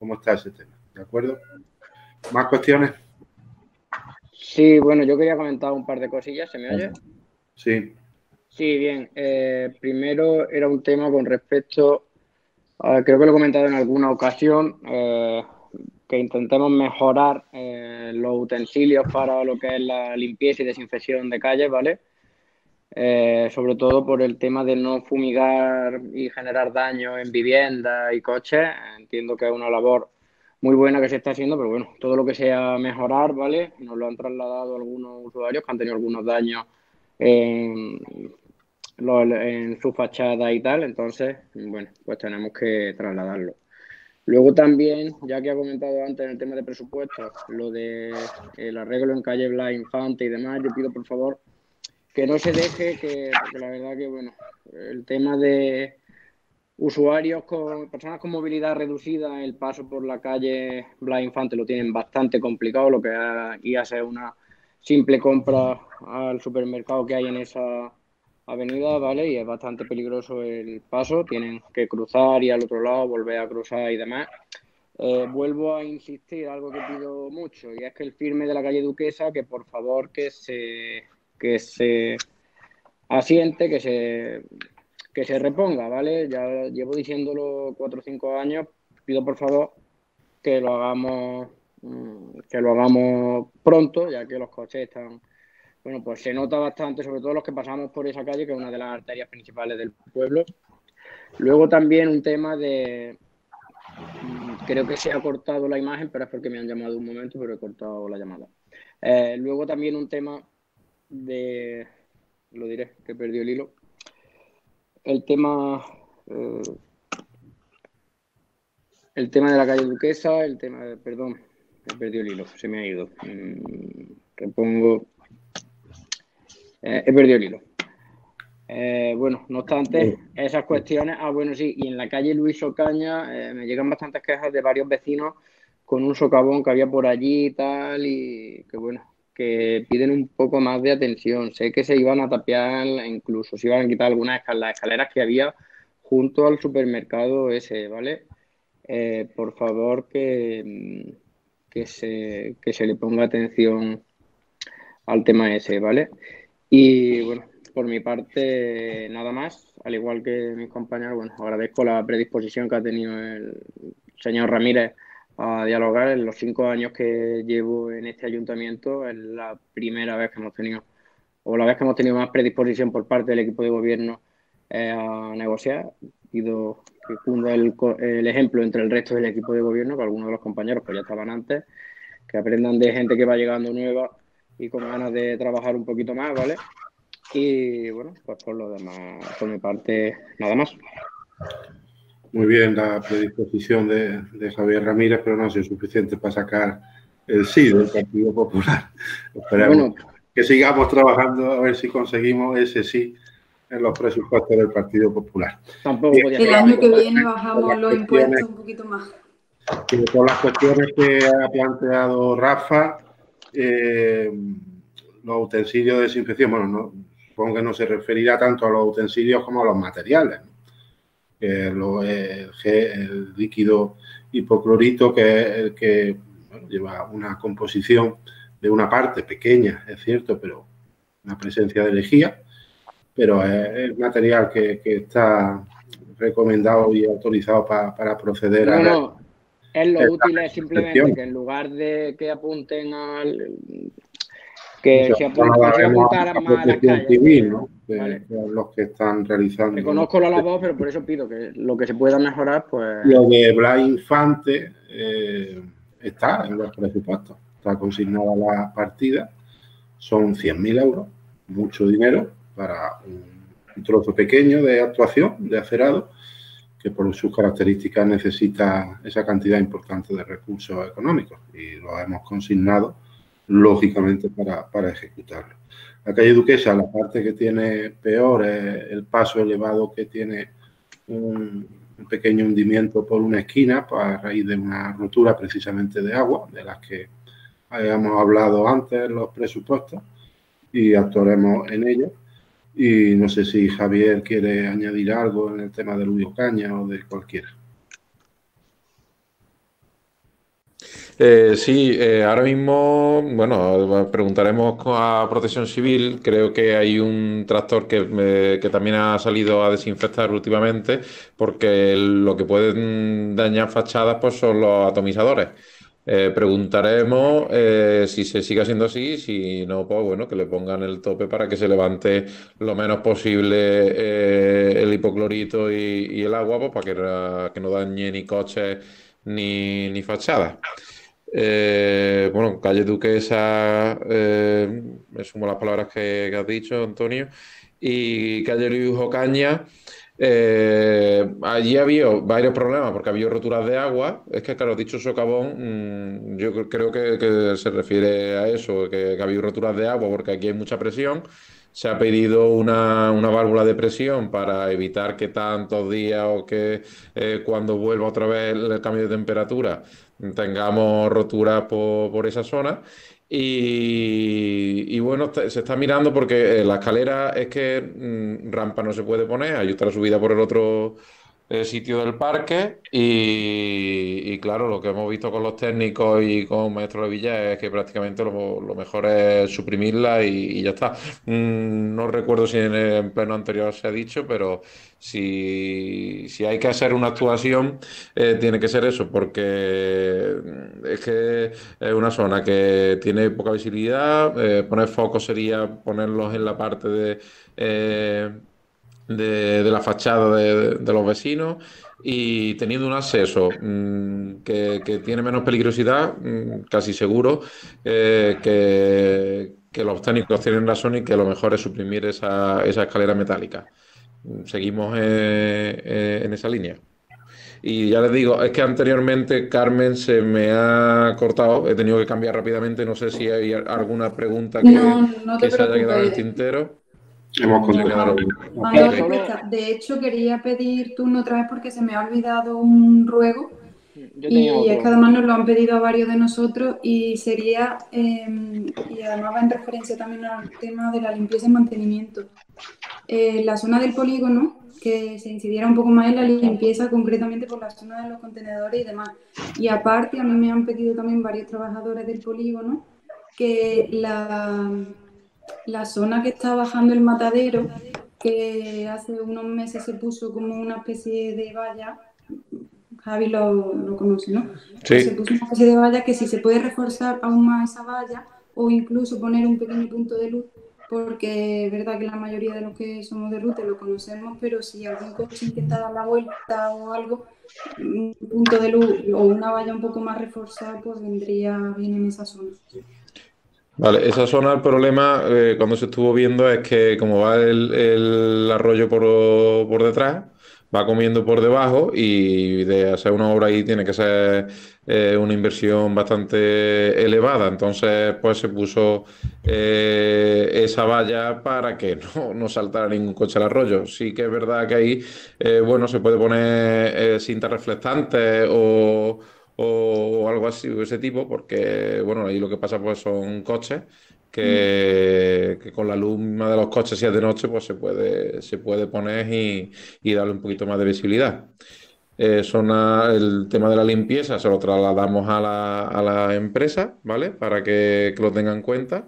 cómo está ese tema. ¿De acuerdo? ¿Más cuestiones? Sí, bueno, yo quería comentar un par de cosillas. ¿Se me oye? Sí. Sí, bien. Eh, primero era un tema con respecto, a, creo que lo he comentado en alguna ocasión, eh, que intentemos mejorar eh, los utensilios para lo que es la limpieza y desinfección de calles, ¿vale? Eh, sobre todo por el tema de no fumigar y generar daño en viviendas y coches. Entiendo que es una labor muy buena que se está haciendo, pero bueno, todo lo que sea mejorar, ¿vale? Nos lo han trasladado algunos usuarios que han tenido algunos daños en, en su fachada y tal, entonces, bueno, pues tenemos que trasladarlo. Luego también, ya que ha comentado antes en el tema de presupuestos, lo de el arreglo en calle Blas Infante y demás, yo pido por favor que no se deje, que, porque la verdad que, bueno, el tema de usuarios con personas con movilidad reducida, el paso por la calle Blas Infante lo tienen bastante complicado, lo que iba a ser una simple compra al supermercado que hay en esa avenida, ¿vale? Y es bastante peligroso el paso, tienen que cruzar y al otro lado volver a cruzar y demás. Eh, vuelvo a insistir, algo que pido mucho, y es que el firme de la calle Duquesa, que por favor que se que se asiente, que se, que se reponga, ¿vale? Ya llevo diciéndolo cuatro o cinco años, pido por favor que lo hagamos, que lo hagamos pronto, ya que los coches están, bueno, pues se nota bastante, sobre todo los que pasamos por esa calle, que es una de las arterias principales del pueblo. Luego también un tema de, creo que se ha cortado la imagen, pero es porque me han llamado un momento, pero he cortado la llamada. Eh, luego también un tema de, lo diré, que perdió el hilo, el tema, eh, el tema de la calle Duquesa, el tema, de, perdón, he perdido el hilo, se me ha ido, mm, repongo, eh, he perdido el hilo. Eh, bueno, no obstante, esas cuestiones, ah, bueno, sí, y en la calle Luis Ocaña eh, me llegan bastantes quejas de varios vecinos con un socavón que había por allí y tal, y que bueno, que piden un poco más de atención. Sé que se iban a tapiar, incluso se iban a quitar algunas escal las escaleras que había junto al supermercado ese, ¿vale? Eh, por favor, que, que, se, que se le ponga atención al tema ese, ¿vale? Y bueno, por mi parte, nada más, al igual que mis compañeros, bueno, agradezco la predisposición que ha tenido el señor Ramírez a dialogar. En los cinco años que llevo en este ayuntamiento es la primera vez que hemos tenido, o la vez que hemos tenido más predisposición por parte del equipo de gobierno eh, a negociar. Pido que cunda el, el ejemplo entre el resto del equipo de gobierno, que algunos de los compañeros pues ya estaban antes, que aprendan de gente que va llegando nueva y con ganas de trabajar un poquito más, ¿vale? Y bueno, pues por lo demás, por mi parte, nada más. Muy bien la predisposición de, de Javier Ramírez, pero no ha sido suficiente para sacar el sí del Partido Popular. Esperamos bueno, que sigamos trabajando a ver si conseguimos ese sí en los presupuestos del Partido Popular. Tampoco podía el año que viene bajamos los impuestos un poquito más. Y por las cuestiones que ha planteado Rafa, eh, los utensilios de desinfección, bueno, no, supongo que no se referirá tanto a los utensilios como a los materiales, ¿no? Que lo, el, el líquido hipoclorito, que es el que bueno, lleva una composición de una parte pequeña, es cierto, pero una presencia de lejía, pero es el material que, que está recomendado y autorizado pa, para proceder no, a... No, es lo útil es simplemente que en lugar de que apunten al... que o sea, se, apunta, se apuntaran más a las calles. Civil, ¿no? Que, vale. Que los que están realizando... Reconozco la labor, pero por eso pido que lo que se pueda mejorar, pues... Lo de Blas Infante eh, está en los presupuestos. Está consignada la partida. Son cien mil euros, mucho dinero para un, un trozo pequeño de actuación, de acerado, que por sus características necesita esa cantidad importante de recursos económicos. Y lo hemos consignado lógicamente para, para ejecutarlo. La calle Duquesa, la parte que tiene peor es el paso elevado que tiene un, un pequeño hundimiento por una esquina a raíz de una rotura precisamente de agua, de las que habíamos hablado antes en los presupuestos, y actuaremos en ello. Y no sé si Javier quiere añadir algo en el tema del Luis Ocaña o de cualquiera. Eh, sí, eh, ahora mismo, bueno, preguntaremos a Protección Civil. Creo que hay un tractor que, eh, que también ha salido a desinfectar últimamente, porque lo que pueden dañar fachadas pues son los atomizadores. Eh, preguntaremos eh, si se sigue haciendo así, si no, pues bueno, que le pongan el tope para que se levante lo menos posible eh, el hipoclorito y, y el agua, pues para que, que no dañe ni coches ni, ni fachadas. Eh, bueno, calle Duquesa, eh, me sumo a las palabras que, que has dicho, Antonio, y calle Luis Ocaña. Eh, allí había varios problemas porque había roturas de agua. Es que, claro, dicho socavón, mmm, yo creo que, que se refiere a eso, que, que había roturas de agua porque aquí hay mucha presión. Se ha pedido una, una válvula de presión para evitar que tantos días o que eh, cuando vuelva otra vez el cambio de temperatura tengamos roturas por, por esa zona. Y, y bueno, se está mirando porque la escalera es que mmm, rampa no se puede poner, hay otra subida por el otro eh, sitio del parque y, y claro, lo que hemos visto con los técnicos y con Maestro Levilla es que prácticamente lo, lo mejor es suprimirla y, y ya está. Mm, no recuerdo si en el pleno anterior se ha dicho, pero si, si hay que hacer una actuación, eh, tiene que ser eso, porque es que es una zona que tiene poca visibilidad. Eh, poner focos sería ponerlos en la parte de... Eh, de, de la fachada de, de los vecinos y teniendo un acceso mmm, que, que tiene menos peligrosidad, mmm, casi seguro eh, que, que los técnicos tienen razón y que lo mejor es suprimir esa, esa escalera metálica. Seguimos eh, eh, en esa línea. Y ya les digo, es que anteriormente Carmen se me ha cortado, he tenido que cambiar rápidamente, no sé si hay alguna pregunta que, No, no te que se haya quedado en el preocupes. tintero. Hemos No, contestado. han dado respuesta. De hecho, quería pedir turno otra vez porque se me ha olvidado un ruego. Yo tenía Y es otro. que además nos lo han pedido a varios de nosotros y sería, eh, y además va en referencia también al tema de la limpieza y mantenimiento. Eh, la zona del polígono, que se incidiera un poco más en la limpieza, concretamente por la zona de los contenedores y demás. Y aparte, a mí me han pedido también varios trabajadores del polígono que la, la zona que está bajando el matadero, que hace unos meses se puso como una especie de valla, Javi lo, lo conoce, ¿no? Sí. Pues se puso una especie de valla que si se puede reforzar aún más esa valla o incluso poner un pequeño punto de luz, porque es verdad que la mayoría de los que somos de Rute lo conocemos, pero si algún coche intenta dar la vuelta o algo, un punto de luz o una valla un poco más reforzada, pues vendría bien en esa zona. Vale, esa zona, el problema eh, cuando se estuvo viendo es que como va el, el arroyo por, por detrás, va comiendo por debajo y de hacer una obra ahí tiene que ser eh, una inversión bastante elevada. Entonces, pues se puso eh, esa valla para que no, no saltara ningún coche al arroyo. Sí que es verdad que ahí, eh, bueno, se puede poner eh, cintas reflectantes o... o algo así de ese tipo, porque bueno, ahí lo que pasa pues son coches que, que con la luz de los coches, si es de noche, pues se puede, se puede poner y, y darle un poquito más de visibilidad. Eh, son a- el tema de la limpieza se lo trasladamos a la, a la empresa, ¿vale? Para que, que lo tengan en cuenta.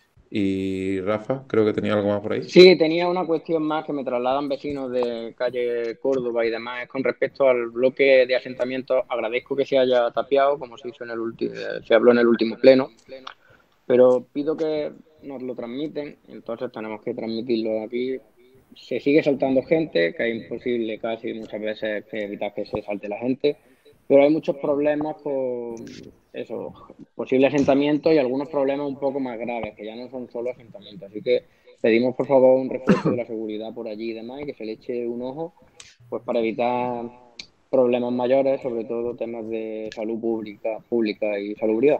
Y Rafa, creo que tenía algo más por ahí. Sí, tenía una cuestión más que me trasladan vecinos de calle Córdoba y demás. Es con respecto al bloque de asentamientos. Agradezco que se haya tapiado, como se hizo en el último, se habló en el último pleno, pero pido que nos lo transmiten, entonces tenemos que transmitirlo aquí. Se sigue saltando gente, que es imposible casi muchas veces que evitar que se salte la gente, pero hay muchos problemas con eso, posibles asentamientos y algunos problemas un poco más graves, que ya no son solo asentamientos. Así que pedimos por favor un refuerzo de la seguridad por allí y demás, y que se le eche un ojo, pues para evitar problemas mayores, sobre todo temas de salud pública, pública y salubridad.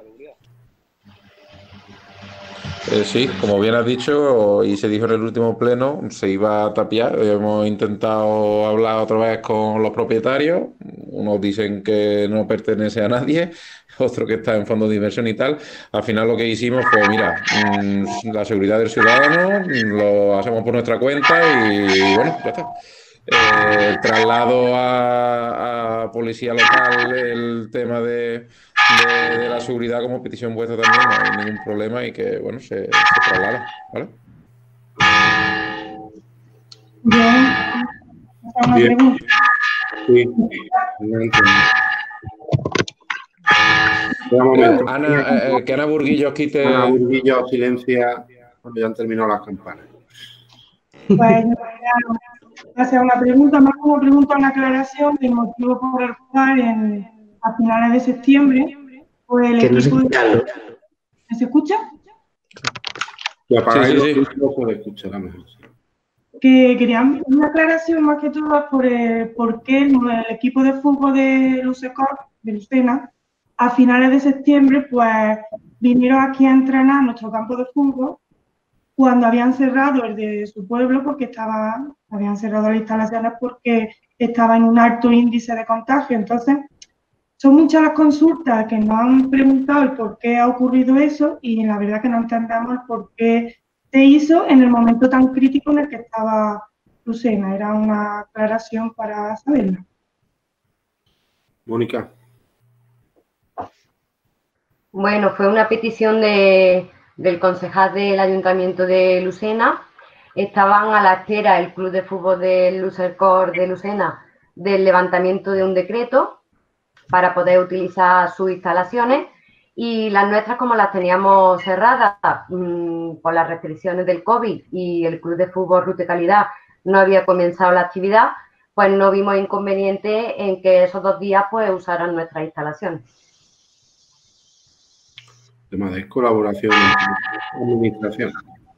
Eh, sí, como bien has dicho y se dijo en el último pleno, se iba a tapiar. Hemos intentado hablar otra vez con los propietarios. Unos dicen que no pertenece a nadie, otros que está en fondos de inversión y tal. Al final lo que hicimos fue, mira, mmm, la seguridad del ciudadano, lo hacemos por nuestra cuenta y bueno, ya está. Eh, traslado a, a policía local el tema de, de, de la seguridad como petición vuestra también, no hay ningún problema y que, bueno, se, se traslada, ¿vale? Bien. Sí. No entiendo. Un momento. Ana, eh, que Ana Burguillo quite... Ana Burguillo silencia cuando ya han terminado las campanas. Pues voy a hacer una pregunta, más como pregunta, una aclaración del motivo por el cual en, a finales de septiembre, pues el Que no se equipo escucha. de... ¿Se escucha? Si apagáis Sí, sí, los sí. micros, se escuchará mejor. Que querían una aclaración más que todo por, el, por qué el, el equipo de fútbol de Lusecor, de Lucena, a finales de septiembre, pues vinieron aquí a entrenar a nuestro campo de fútbol cuando habían cerrado el de su pueblo porque estaba, habían cerrado las instalaciones porque estaba en un alto índice de contagio. Entonces, son muchas las consultas que nos han preguntado el por qué ha ocurrido eso y la verdad que no entendemos el por qué se hizo en el momento tan crítico en el que estaba Lucena. Era una aclaración para saberlo. Mónica. Bueno, fue una petición de, del concejal del Ayuntamiento de Lucena. Estaban a la espera el Club de Fútbol del Lucercor de Lucena del levantamiento de un decreto para poder utilizar sus instalaciones y las nuestras, como las teníamos cerradas mmm, por las restricciones del COVID y el Club de Fútbol Rute Calidad no había comenzado la actividad, pues no vimos inconveniente en que esos dos días pues usaran nuestras instalaciones. Tema de colaboración y administración.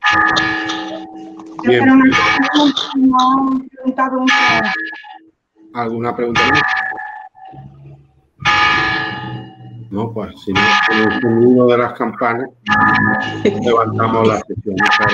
Bien. Bien. No han preguntado un... ¿Alguna pregunta más? No, pues si no, con el sonido de las campanas, levantamos la sesión.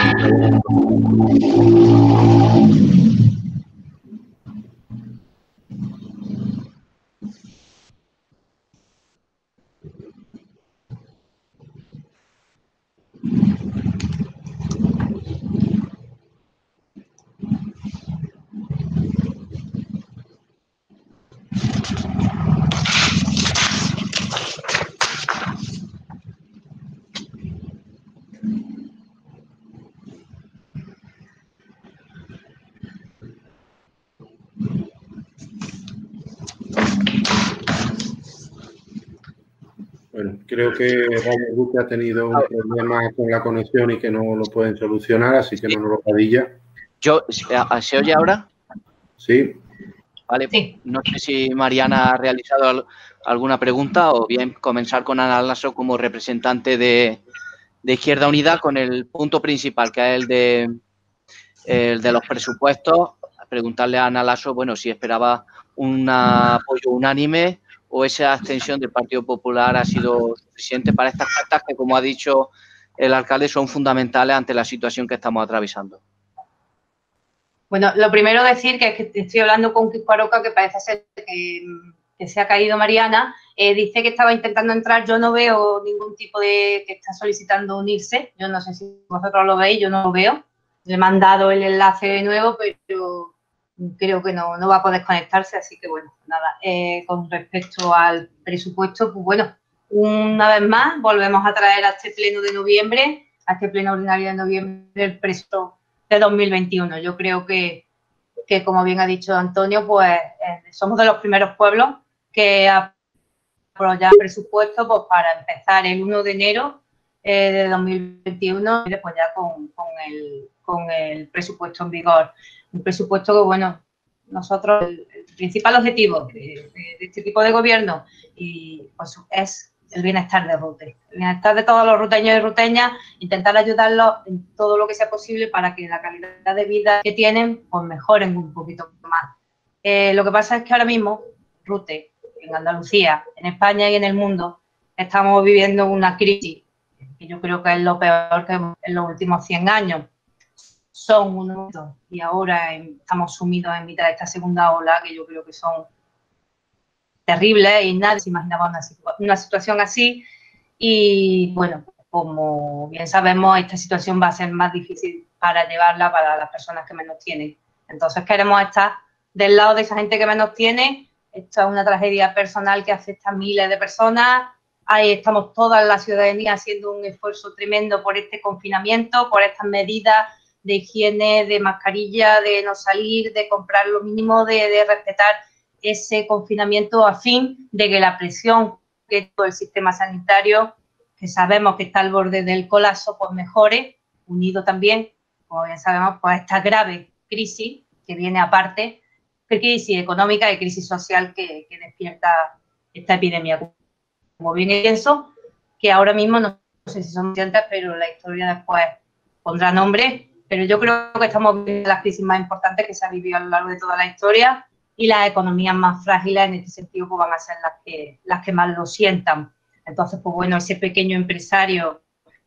Bueno, creo que Radio Ruta ha tenido un problema con la conexión y que no lo pueden solucionar, así que no nos lo padilla. Yo, ¿se oye ahora? Sí. Vale, sí. No sé si Mariana ha realizado alguna pregunta o bien comenzar con Ana Lasso como representante de, de Izquierda Unida con el punto principal, que es el de, el de los presupuestos. Preguntarle a Ana Lasso, bueno, si esperaba un apoyo unánime o esa abstención del Partido Popular ha sido suficiente para estas cartas que, como ha dicho el alcalde, son fundamentales ante la situación que estamos atravesando. Bueno, lo primero decir que, es que estoy hablando con Kiko Aroca, que parece ser que, que se ha caído Mariana. Eh, dice que estaba intentando entrar. Yo no veo ningún tipo de que está solicitando unirse. Yo no sé si vosotros lo veis, yo no lo veo. Le he mandado el enlace de nuevo, pero creo que no, no va a poder conectarse, así que bueno, nada. Eh, con respecto al presupuesto, pues bueno, una vez más volvemos a traer a este pleno de noviembre, a este pleno ordinario de noviembre, el presupuesto de dos mil veintiuno. Yo creo que, que como bien ha dicho Antonio, pues eh, somos de los primeros pueblos que apoyan el presupuesto pues, para empezar el uno de enero eh, de dos mil veintiuno y después ya con, con, el, con el presupuesto en vigor. Un presupuesto que, bueno, nosotros, el, el principal objetivo de, de, de este tipo de gobierno y, pues, es el bienestar de Rute, el bienestar de todos los ruteños y ruteñas, intentar ayudarlos en todo lo que sea posible para que la calidad de vida que tienen, pues mejoren un poquito más. Eh, lo que pasa es que ahora mismo, Rute, en Andalucía, en España y en el mundo, estamos viviendo una crisis que yo creo que es lo peor que en los últimos cien años. Son unos y ahora estamos sumidos en mitad de esta segunda ola que yo creo que son terribles y nadie se imaginaba una, una situación así y bueno, como bien sabemos, esta situación va a ser más difícil para llevarla para las personas que menos tienen. Entonces queremos estar del lado de esa gente que menos tiene. Esto es una tragedia personal que afecta a miles de personas ahí estamos toda la ciudadanía haciendo un esfuerzo tremendo por este confinamiento, por estas medidas de higiene, de mascarilla, de no salir, de comprar lo mínimo, de, de respetar ese confinamiento a fin de que la presión que todo el sistema sanitario, que sabemos que está al borde del colapso, pues mejore, unido también, como bien sabemos, pues a esta grave crisis que viene aparte, crisis económica y crisis social que, que despierta esta epidemia. Como bien pienso, que ahora mismo no sé si son conscientes, pero la historia después pondrá nombre, pero yo creo que estamos viviendo las crisis más importantes que se han vivido a lo largo de toda la historia y las economías más frágiles en este sentido pues van a ser las que, las que más lo sientan. Entonces, pues bueno, ese pequeño empresario,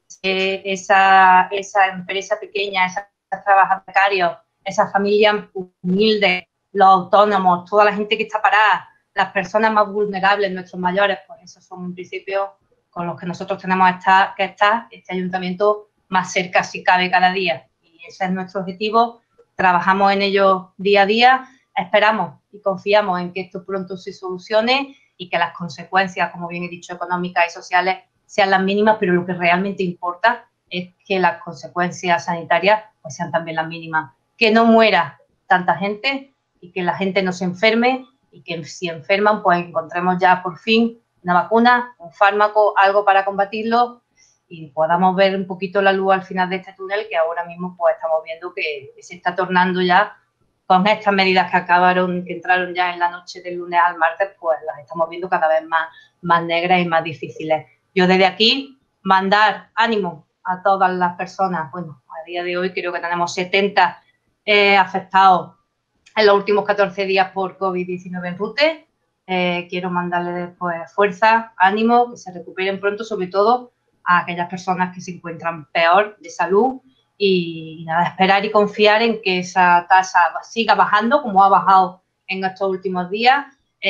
esa, esa empresa pequeña, esos trabajadores precarios, esas familias humildes, los autónomos, toda la gente que está parada, las personas más vulnerables, nuestros mayores, pues esos son en principio con los que nosotros tenemos estar, que estar, este ayuntamiento más cerca si cabe cada día. Y ese es nuestro objetivo, trabajamos en ello día a día, esperamos y confiamos en que esto pronto se solucione y que las consecuencias, como bien he dicho, económicas y sociales sean las mínimas, pero lo que realmente importa es que las consecuencias sanitarias pues sean también las mínimas. Que no muera tanta gente y que la gente no se enferme y que si enferman pues encontremos ya por fin una vacuna, un fármaco, algo para combatirlo y podamos ver un poquito la luz al final de este túnel que ahora mismo pues estamos viendo que, que se está tornando ya con estas medidas que acabaron, que entraron ya en la noche del lunes al martes, pues las estamos viendo cada vez más, más negras y más difíciles. Yo desde aquí mandar ánimo a todas las personas, bueno, a día de hoy creo que tenemos setenta eh, afectados en los últimos catorce días por COVID diecinueve en Rute. Eh, quiero mandarles pues, fuerza, ánimo, que se recuperen pronto, sobre todo a aquellas personas que se encuentran peor de salud y, y nada, esperar y confiar en que esa tasa siga bajando como ha bajado en estos últimos días,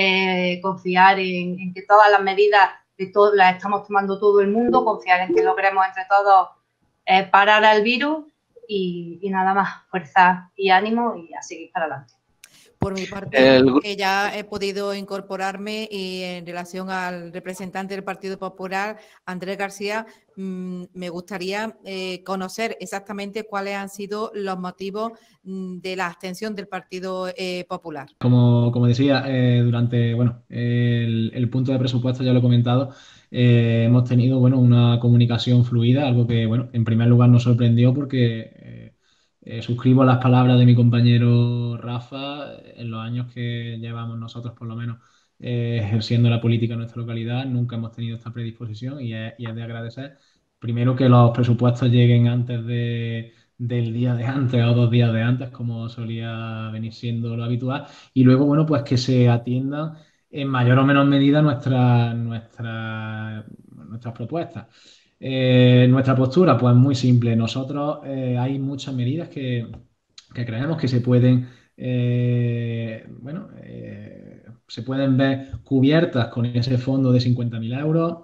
eh, confiar en, en que todas las medidas de todo, las estamos tomando todo el mundo, confiar en que logremos entre todos eh, parar al virus y, y nada más, fuerza y ánimo y a seguir para adelante. Por mi parte, El- eh, ya he podido incorporarme y en relación al representante del Partido Popular, Andrés García, mm, me gustaría eh, conocer exactamente cuáles han sido los motivos mm, de la abstención del Partido eh, Popular. Como, como decía, eh, durante bueno, el, el punto de presupuesto ya lo he comentado, eh, hemos tenido bueno, una comunicación fluida, algo que bueno, en primer lugar nos sorprendió porque eh, eh, suscribo las palabras de mi compañero Rafa, en los años que llevamos nosotros por lo menos eh, ejerciendo la política en nuestra localidad, nunca hemos tenido esta predisposición y es, y es de agradecer. Primero que los presupuestos lleguen antes de, del día de antes o dos días de antes, como solía venir siendo lo habitual, y luego, bueno, pues que se atiendan en mayor o menor medida nuestra, nuestra, nuestras propuestas. Eh, nuestra postura, pues muy simple. Nosotros eh, hay muchas medidas que, que creemos que se pueden, eh, bueno, eh, se pueden ver cubiertas con ese fondo de cincuenta mil euros.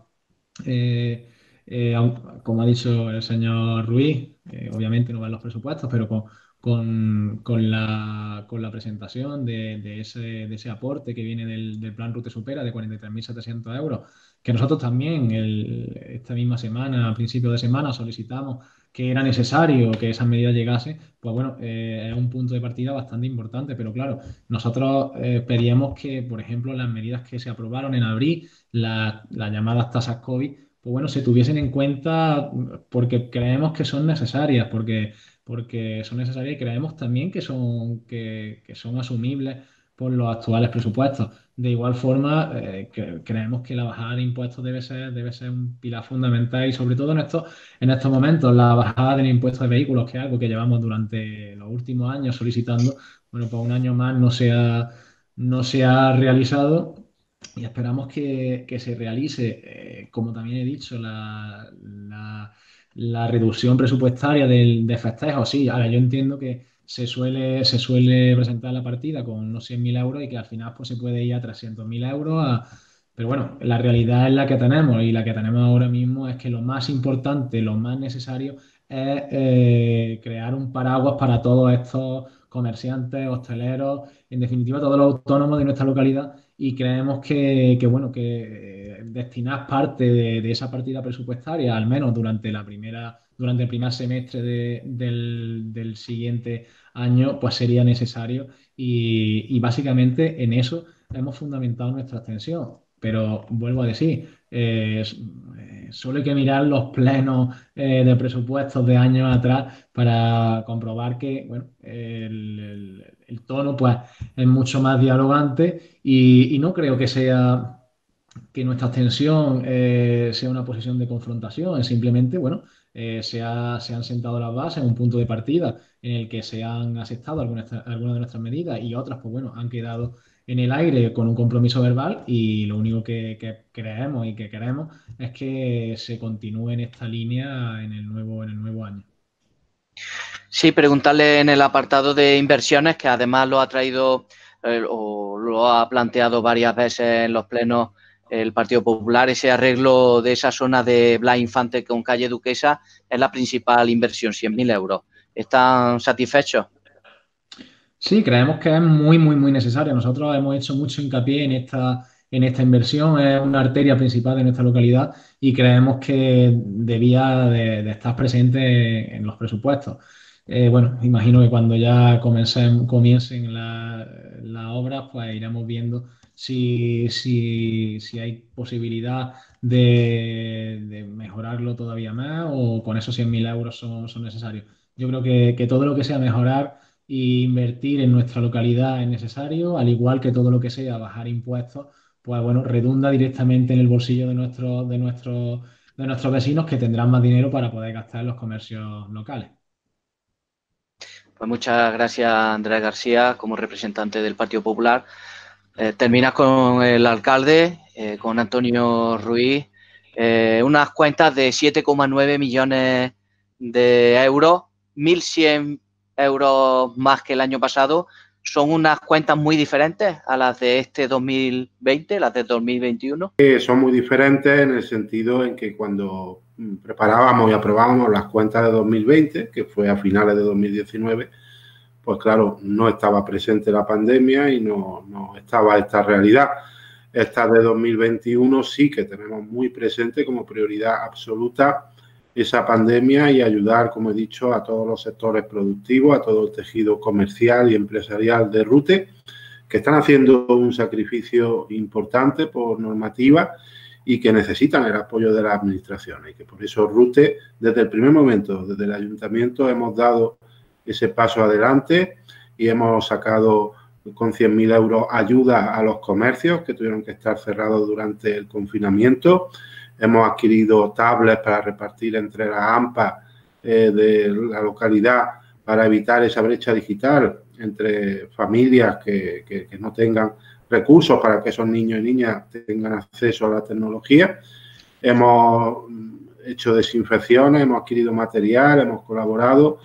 Eh, eh, aun- como ha dicho el señor Ruiz, eh, obviamente no van los presupuestos, pero con, con, con la, con la presentación de, de ese, de ese aporte que viene del, del plan Rute Supera de cuarenta y tres mil setecientos euros, que nosotros también el- esta misma semana, a principio de semana, solicitamos que era necesario que esas medidas llegasen, pues bueno, eh, es un punto de partida bastante importante, pero claro, nosotros eh, pedíamos que, por ejemplo, las medidas que se aprobaron en abril, la- las llamadas tasas COVID, pues bueno, se tuviesen en cuenta porque creemos que son necesarias, porque, porque son necesarias y creemos también que son, que, que son asumibles por los actuales presupuestos. De igual forma, eh, que- creemos que la bajada de impuestos debe ser, debe ser un pilar fundamental y sobre todo en estos, en estos momentos, la bajada del impuesto de vehículos, que es algo que llevamos durante los últimos años solicitando, bueno, pues un año más no se ha, no se ha realizado y esperamos que, que se realice, eh, como también he dicho, la, la- la reducción presupuestaria del, de festejos. Sí, ahora yo entiendo que se suele, se suele presentar la partida con unos cien mil euros y que al final pues, se puede ir a trescientos mil euros. a- pero bueno, la realidad es la que tenemos y la que tenemos ahora mismo es que lo más importante, lo más necesario es eh, crear un paraguas para todos estos comerciantes, hosteleros, en definitiva todos los autónomos de nuestra localidad y creemos que, que bueno, que destinar parte de, de esa partida presupuestaria, al menos durante la primera, durante el primer semestre de, del, del siguiente año, pues sería necesario y, y básicamente en eso hemos fundamentado nuestra abstención. Pero vuelvo a decir, eh, solo hay que mirar los plenos eh, de presupuestos de años atrás para comprobar que bueno, el, el, el tono pues, es mucho más dialogante y, y no creo que sea que nuestra abstención eh, sea una posición de confrontación, es simplemente, bueno, eh, se, ha, se han sentado las bases en un punto de partida en el que se han aceptado algunas, algunas de nuestras medidas y otras, pues bueno, han quedado en el aire con un compromiso verbal y lo único que, que creemos y que queremos es que se continúe en esta línea en el nuevo, en el nuevo año. Sí, preguntarle en el apartado de inversiones, que además lo ha traído eh, o lo ha planteado varias veces en los plenos el Partido Popular, ese arreglo de esa zona de Blas Infante con calle Duquesa es la principal inversión, cien mil euros. ¿Están satisfechos? Sí, creemos que es muy, muy, muy necesario. Nosotros hemos hecho mucho hincapié en esta, en esta inversión, es una arteria principal de nuestra localidad y creemos que debía de, de estar presente en los presupuestos. Eh, bueno, imagino que cuando ya comiencen, comiencen las la obras, pues iremos viendo si, si, si hay posibilidad de, de mejorarlo todavía más o con esos cien mil euros son, son necesarios. Yo creo que, que todo lo que sea mejorar e invertir en nuestra localidad es necesario, al igual que todo lo que sea bajar impuestos, pues bueno, redunda directamente en el bolsillo de, nuestro, de, nuestro, de nuestros vecinos que tendrán más dinero para poder gastar en los comercios locales. Pues muchas gracias, Andrés García, como representante del Partido Popular. Eh, terminas con el alcalde, eh, con Antonio Ruiz, eh, unas cuentas de siete coma nueve millones de euros, mil cien euros más que el año pasado. ¿Son unas cuentas muy diferentes a las de este dos mil veinte, las de dos mil veintiuno? Eh, son muy diferentes en el sentido en que cuando preparábamos y aprobábamos las cuentas de dos mil veinte, que fue a finales de dos mil diecinueve, pues claro, no estaba presente la pandemia y no, no estaba esta realidad. Esta de dos mil veintiuno sí que tenemos muy presente como prioridad absoluta esa pandemia y ayudar, como he dicho, a todos los sectores productivos, a todo el tejido comercial y empresarial de RUTE, que están haciendo un sacrificio importante por normativa y que necesitan el apoyo de las administraciones. Y que por eso RUTE, desde el primer momento, desde el ayuntamiento, hemos dado ese paso adelante y hemos sacado con cien mil euros ayuda a los comercios que tuvieron que estar cerrados durante el confinamiento. Hemos adquirido tablets para repartir entre las AMPA eh, de la localidad para evitar esa brecha digital entre familias que, que, que no tengan recursos para que esos niños y niñas tengan acceso a la tecnología. Hemos hecho desinfecciones, hemos adquirido material, hemos colaborado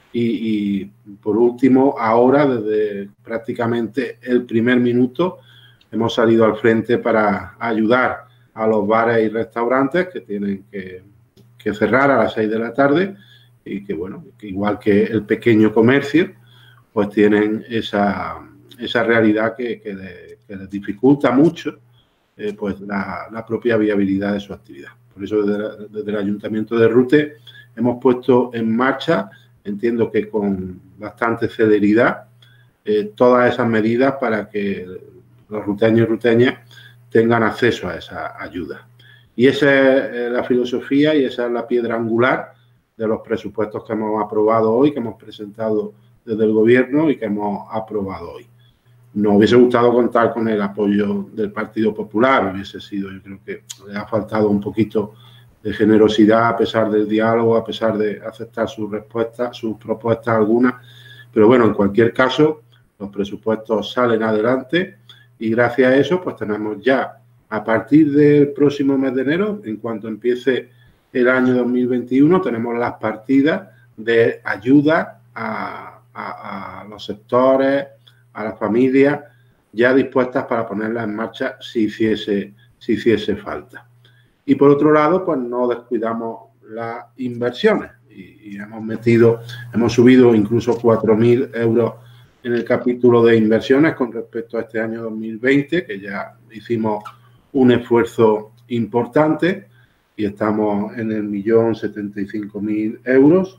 y, y por último, ahora desde prácticamente el primer minuto hemos salido al frente para ayudar a los bares y restaurantes que tienen que, que cerrar a las seis de la tarde y que, bueno, que igual que el pequeño comercio, pues tienen esa, esa realidad que, que, les, que les dificulta mucho eh, pues la, la propia viabilidad de su actividad. Por eso desde, la, desde el Ayuntamiento de RUTE hemos puesto en marcha, entiendo que con bastante celeridad, eh, todas esas medidas para que los ruteños y ruteñas tengan acceso a esa ayuda. Y esa es la filosofía y esa es la piedra angular de los presupuestos que hemos aprobado hoy, que hemos presentado desde el Gobierno y que hemos aprobado hoy. Nos hubiese gustado contar con el apoyo del Partido Popular, hubiese sido, yo creo que le ha faltado un poquito de generosidad a pesar del diálogo, a pesar de aceptar sus respuestas, sus propuestas algunas. Pero bueno, en cualquier caso, los presupuestos salen adelante. Y gracias a eso, pues tenemos ya, a partir del próximo mes de enero, en cuanto empiece el año dos mil veintiuno, tenemos las partidas de ayuda a, a, a los sectores, a las familias, ya dispuestas para ponerlas en marcha si hiciese, si hiciese falta. Y por otro lado, pues no descuidamos las inversiones y, y hemos metido, hemos subido incluso cuatro mil euros en el capítulo de inversiones con respecto a este año dos mil veinte, que ya hicimos un esfuerzo importante y estamos en el millón setenta y cinco mil euros.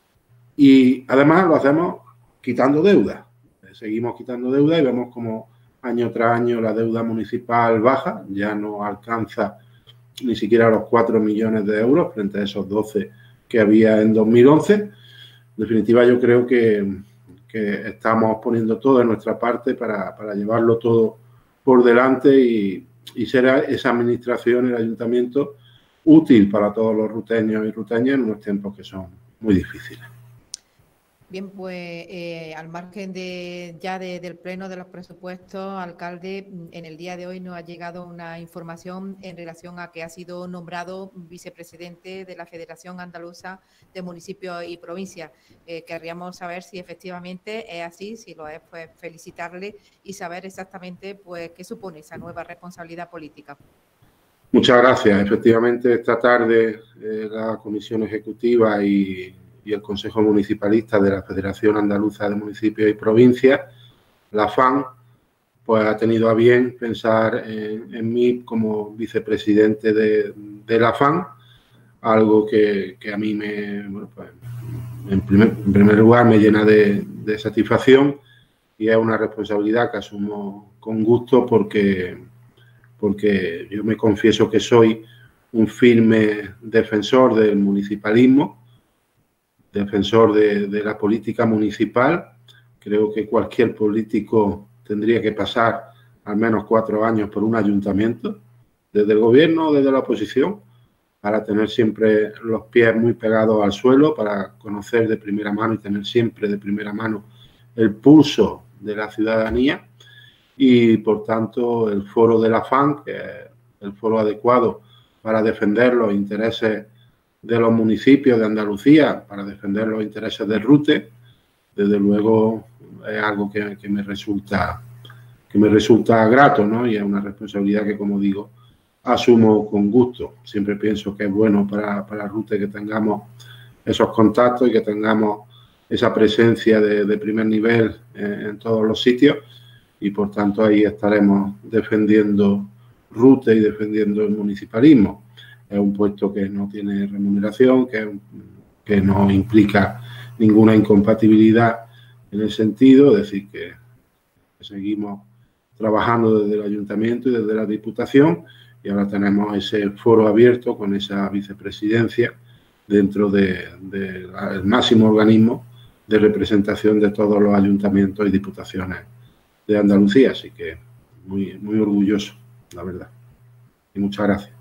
Y además lo hacemos quitando deuda. Seguimos quitando deuda y vemos como año tras año la deuda municipal baja, ya no alcanza ni siquiera los cuatro millones de euros frente a esos doce que había en dos mil once. En definitiva, yo creo que, que estamos poniendo todo de nuestra parte para, para llevarlo todo por delante y, y ser esa administración, el ayuntamiento, útil para todos los ruteños y ruteñas en unos tiempos que son muy difíciles. Bien, pues eh, al margen de ya de, del pleno de los presupuestos, alcalde, en el día de hoy nos ha llegado una información en relación a que ha sido nombrado vicepresidente de la Federación Andaluza de Municipios y Provincias. Eh, querríamos saber si efectivamente es así, si lo es, pues felicitarle y saber exactamente pues qué supone esa nueva responsabilidad política. Muchas gracias. Efectivamente, esta tarde eh, la Comisión Ejecutiva y y el Consejo Municipalista de la Federación Andaluza de Municipios y Provincias, la FAN, pues ha tenido a bien pensar en, en mí como vicepresidente de, de la FAN, algo que, que a mí me, bueno, pues, en, primer, en primer lugar me llena de, de satisfacción y es una responsabilidad que asumo con gusto porque, porque yo me confieso que soy un firme defensor del municipalismo, defensor de, de la política municipal. Creo que cualquier político tendría que pasar al menos cuatro años por un ayuntamiento, desde el gobierno o desde la oposición, para tener siempre los pies muy pegados al suelo, para conocer de primera mano y tener siempre de primera mano el pulso de la ciudadanía. Y, por tanto, el foro de la FAN, que es el foro adecuado para defender los intereses de los municipios de Andalucía, para defender los intereses del RUTE, desde luego es algo que, que me resulta que me resulta grato, ¿no? Y es una responsabilidad que, como digo, asumo con gusto. Siempre pienso que es bueno para, para RUTE que tengamos esos contactos y que tengamos esa presencia de, de primer nivel en, en todos los sitios y, por tanto, ahí estaremos defendiendo RUTE y defendiendo el municipalismo. Es un puesto que no tiene remuneración, que, que no implica ninguna incompatibilidad en el sentido, es decir, que, que seguimos trabajando desde el ayuntamiento y desde la Diputación y ahora tenemos ese foro abierto con esa vicepresidencia dentro del de, de máximo organismo de representación de todos los ayuntamientos y diputaciones de Andalucía. Así que muy, muy orgulloso, la verdad. Y muchas gracias.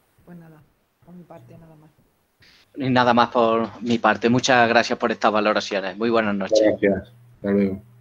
Parte, nada más. Nada más por mi parte. Muchas gracias por estas valoraciones. Muy buenas noches. Gracias. Hasta luego.